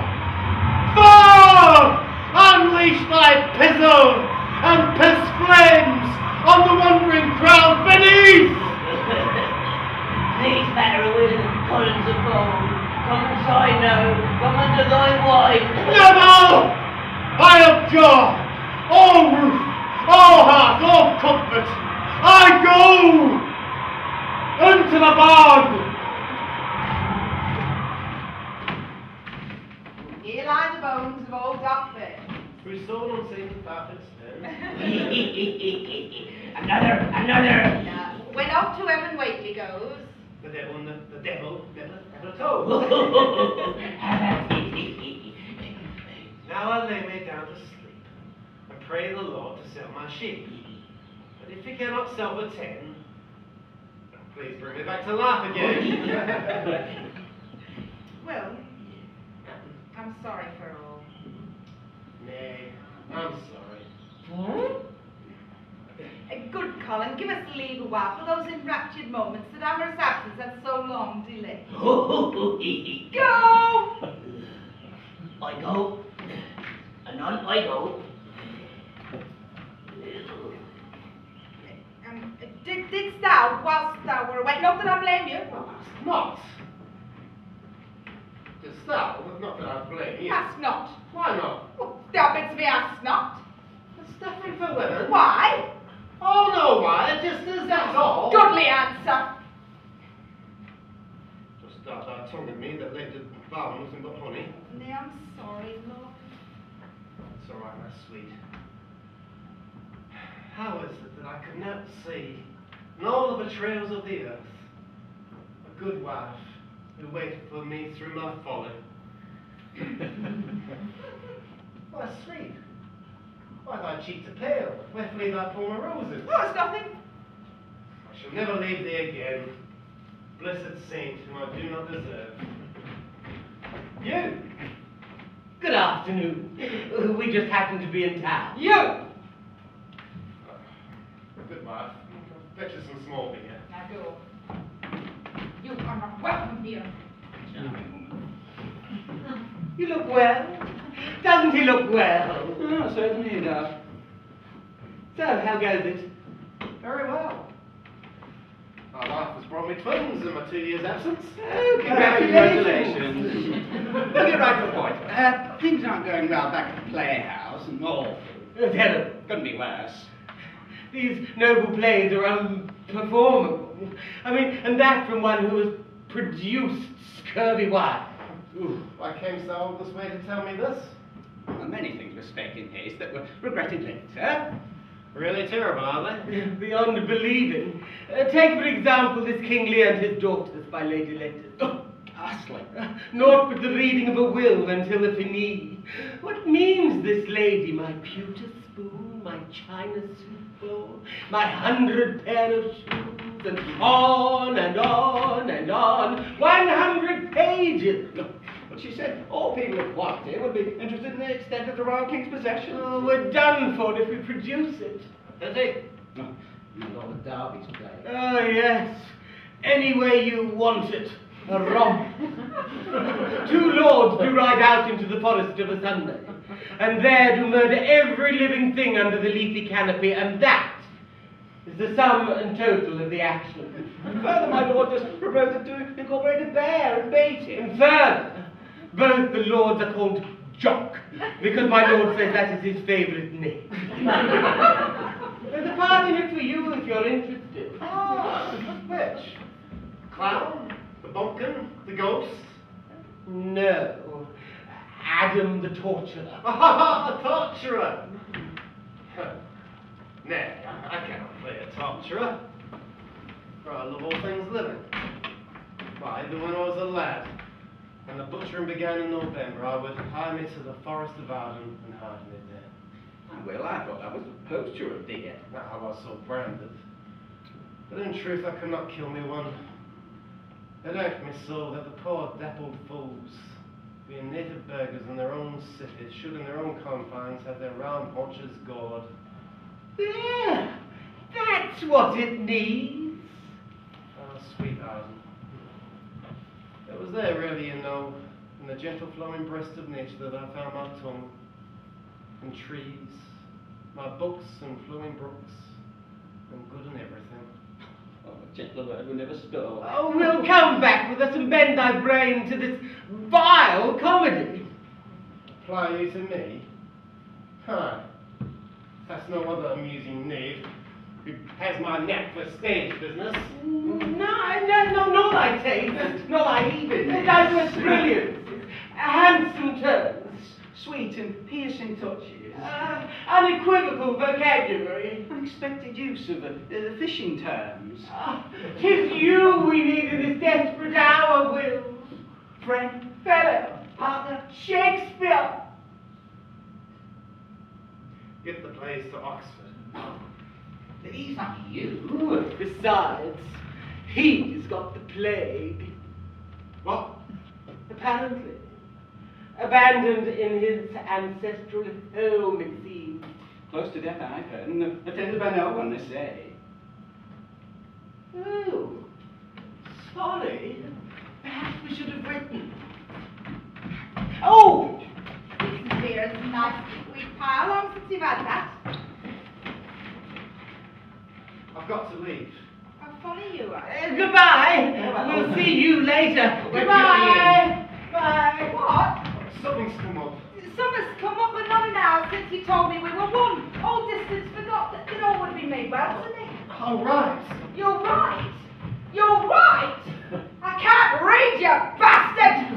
G: Fire! Unleash thy pizzle and piss flames on the wandering crowd beneath!
M: These matter with Collins of gold. Come as I know, come under thy wide.
G: Never! I have joy, all roof, all heart, all comfort. I go into the bog.
C: Here lie the bones of old Doc Bear.
L: Whose soul unseen the prophets then.
M: Another, another.
C: Now, when up to heaven Whately goes.
L: The devil and the, the devil never ever told. Now I lay me down to sleep and pray the Lord to sell my sheep. But if he cannot sell the ten, please bring me back to life again.
C: Well, I'm sorry for all.
L: Nay, I'm sorry.
C: Uh, Good Colin, give us leave a while for those enraptured moments that amorous absence has so long delayed. Go!
M: I go, and on I go.
C: didst thou whilst thou were away? Not that I blame you.
L: Well, that's not. Didst thou? Not that I blame you.
C: Hast not.
L: Why not?
C: Well, thou bids me hast not.
L: It's different for women.
C: Why?
L: Oh, no, why? It just is, that's all.
C: Goodly answer.
L: Just start thy tongue at me that laid the vow nothing but honey.
C: Nay, I'm sorry, love.
L: It's all right, my sweet. How is it that I could not see, in all the betrayals of the earth, a good wife who waited for me through my folly? Why, sweet, why thy cheeks are pale? Wherefore leave thy palm roses?
C: Oh, it's nothing.
L: I shall never leave thee again, blessed saint whom I do not deserve. You!
G: Good afternoon. Uh, We just happened to be in town.
L: You! Good wife. Fetch us some small beer.
C: Now go. You are not welcome here.
G: You look well. Doesn't he look well?
F: Oh, certainly he does.
G: So, how goes it?
L: Very well. My wife has brought me twins in my two years' absence.
G: Oh, congratulations.
F: Congratulations. We'll get right to the point. Uh, things aren't going well back at the playhouse and all.
G: Terrible.
F: Couldn't be worse.
G: These noble plays are unperformable. I mean, and that from one who has produced scurvy wine.
L: Ooh. Why camest thou all this way to tell me this?
F: Well, many things were spake in haste that were regretted later.
L: Really terrible, are they?
G: Beyond believing. Uh, take, for example, this King Lear and his daughters by Lady Letters. Oh,
F: Ghastly.
G: uh, naught but the reading of a will until the finis. What means this lady? My pewter spoon, my china soup bowl, my hundred pair of shoes, and on and on and on. One hundred pages.
F: No. But she said all people of quality would be interested in the extent of the Royal King's possession.
G: Oh, we're done for if we produce it.
F: Does he? No. You know the Derby's play.
G: Oh, yes. Any way you want it. A romp. Two lords do ride out into the forest of a Sunday, and there do murder every living thing under the leafy canopy, and that is the sum and total of the action.
F: And further, my lord just proposed to incorporate a bear and bait him.
G: And further, both the lords are called Jock, because my lord says that is his favourite name. There's a part in it for you if you're interested.
L: Ah, which? Clown? The bumpkin? The ghost?
G: No. Adam the Torturer.
L: Ah, the torturer! Nay, I, I cannot play a torturer. For I love all things living. Why, even when I was a lad, and the butchering began in November, I would hie me to the forest of Arden and hide me there.
F: Well, I thought I was a poacher of deer.
L: Not how I was so branded. But in truth, I could not kill me one. It irked me so that the poor dappled fools, being native burghers in their own cities, should in their own confines have their round haunches gored.
G: There! That's what it needs.
L: Ah, sweet Arden. It was there, really, you know, in the gentle flowing breast of nature that I found my tongue, in trees, my books and flowing brooks, and good in everything.
F: Oh, a gentler word we never spoke.
G: Oh, we'll come back with us and bend thy brain to this vile comedy.
L: Apply you to me? Huh. That's no other amusing knave who has my knack for stage business.
G: No, no, no, not thy taste, not thy even. Diverse brilliance, handsome turns,
F: Sweet and piercing touches.
G: uh, unequivocal vocabulary.
F: Unexpected use of uh, uh, fishing terms.
G: Ah, 'tis you we need in this desperate hour, Will.
F: Friend.
G: Fellow, partner, Shakespeare.
L: Get the plays to Oxford.
F: But he's not you.
G: Besides, he's got the plague.
L: What?
G: Apparently. Abandoned in his ancestral home, it seems.
F: Close to death, I've heard, and uh, attended by no one, they say.
G: Oh, sorry. Perhaps we should have written. Oh!
C: There's a nice sweet pile on since you've had that.
L: I've got to leave.
C: Oh,
M: follow you.
G: Uh, goodbye. We'll see you later. Goodbye. Bye.
M: What?
L: Something's come up.
M: Something's come up and not an hour since you told me we were one. Old distance forgot that it all would have been made well, wasn't it?
L: All right.
M: You're right. You're right. I can't read, you bastard.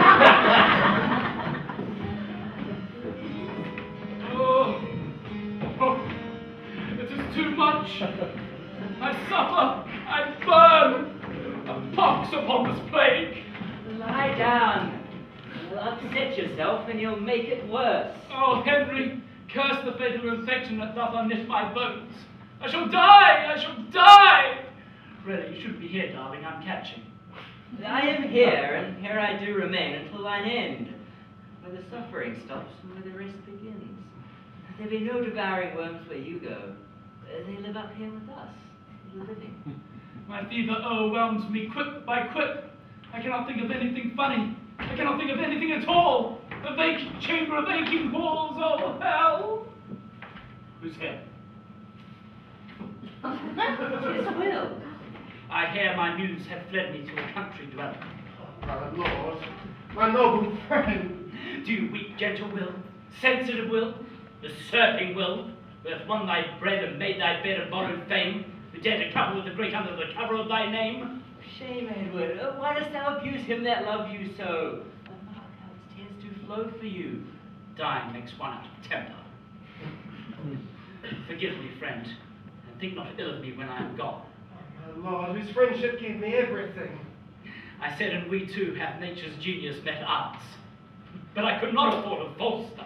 H: Oh, oh, it is too much. I suffer, I burn. A pox upon this plague.
I: Lie down. You'll upset yourself and you'll make it worse.
H: Oh, Henry, curse the fatal infection that doth unknit my bones. I shall die, I shall die. Really, you shouldn't be here, darling, I'm catching.
I: I am here, and here I do remain until thine end, where the suffering stops and where the rest begins. There be no devouring worms where you go. They live up here with us, the living.
H: My fever overwhelms me quip by quip. I cannot think of anything funny. I cannot think of anything at all. A vacant chamber of aching walls, oh hell! Who's here?
I: It's Will.
H: I hear my muse have fled me to a country dwelling.
L: My lord, my noble friend.
H: Do you weep, gentle Will, sensitive Will, usurping Will, who hath won thy bread and made thy bed of borrowed fame, who dare to cover with the great under the cover of thy name?
I: Shame, Edward. Oh, why dost thou abuse him that loved you so? And mark how his tears do flow for you.
H: Dying makes one out of temper. Forgive me, friend, and think not ill of me when I am gone.
L: My lord, whose friendship gave me everything.
H: I said, and we too have nature's genius met ours. But I could not afford a false dove.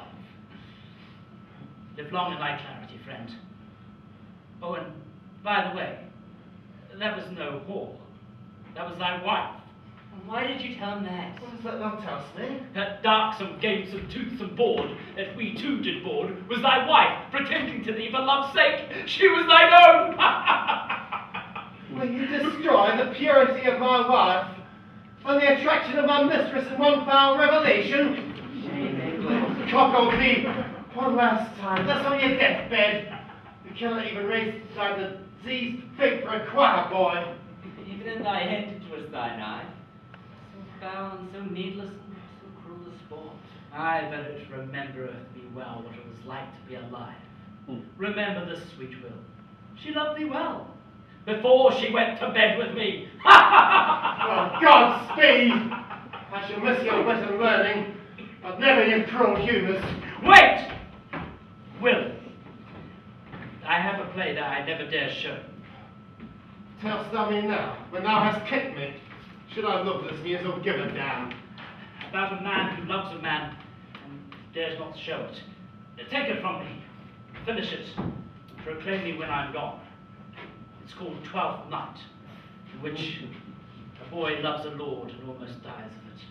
H: Live long in thy clarity, friend. Oh, and by the way, that was no whore. That was thy wife.
I: And why did you tell him that?
L: What does that not tell me?
H: That darksome, gamesome, toothsome board that we too did board was thy wife, pretending to thee for love's sake. She was thine own.
L: Will you destroy the purity of my wife and the attraction of my mistress in one foul revelation?
I: Shame, Edward.
L: Cockle thee one last time. That's on your deathbed. You cannot even raise thy diseased fig for a choir boy.
I: Even in thy head it was thine eye. So foul and so needless and so cruel a sport.
H: I but it remembereth me well what it was like to be alive. Hmm. Remember this, sweet Will. She loved thee well. Before she went to bed with me.
L: Well, Godspeed! I shall miss your wit and learning, but never your cruel humours.
H: Wait! Will, I have a play that I never dare show.
L: Tell'st thou me now, when thou hast kicked me? Should I love this news or give a damn?
H: About a man who loves a man and dares not show it. Take it from me, finish it, and proclaim me when I'm gone. It's called Twelfth Night, in which a boy loves a lord and almost dies of it.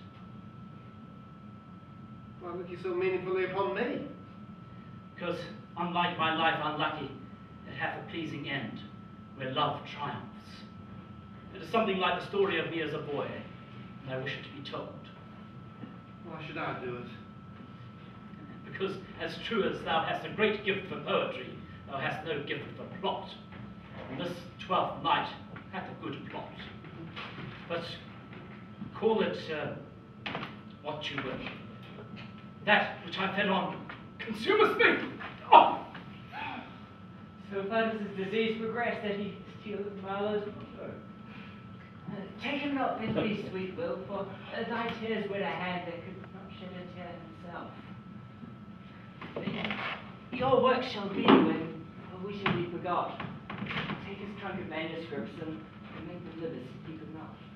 L: Why look you so meaningfully upon me?
H: Because, unlike my life unlucky, it hath a pleasing end, where love triumphs. It is something like the story of me as a boy, and I wish it to be told.
L: Why should I do it?
H: Because, as true as thou hast a great gift for poetry, thou hast no gift for plot. And this Twelfth Night hath a good plot. But call it uh, what you will. That which I fed on consumeth me. Oh!
I: So far does his disease progress that he steals Marlowe's water. Uh, take him not with thee, sweet Will, for uh, thy tears wet a hand that could not shed a tear himself. Uh, your work shall be when we shall be forgot. Take his trunk of manuscripts and, and make them live as he could not.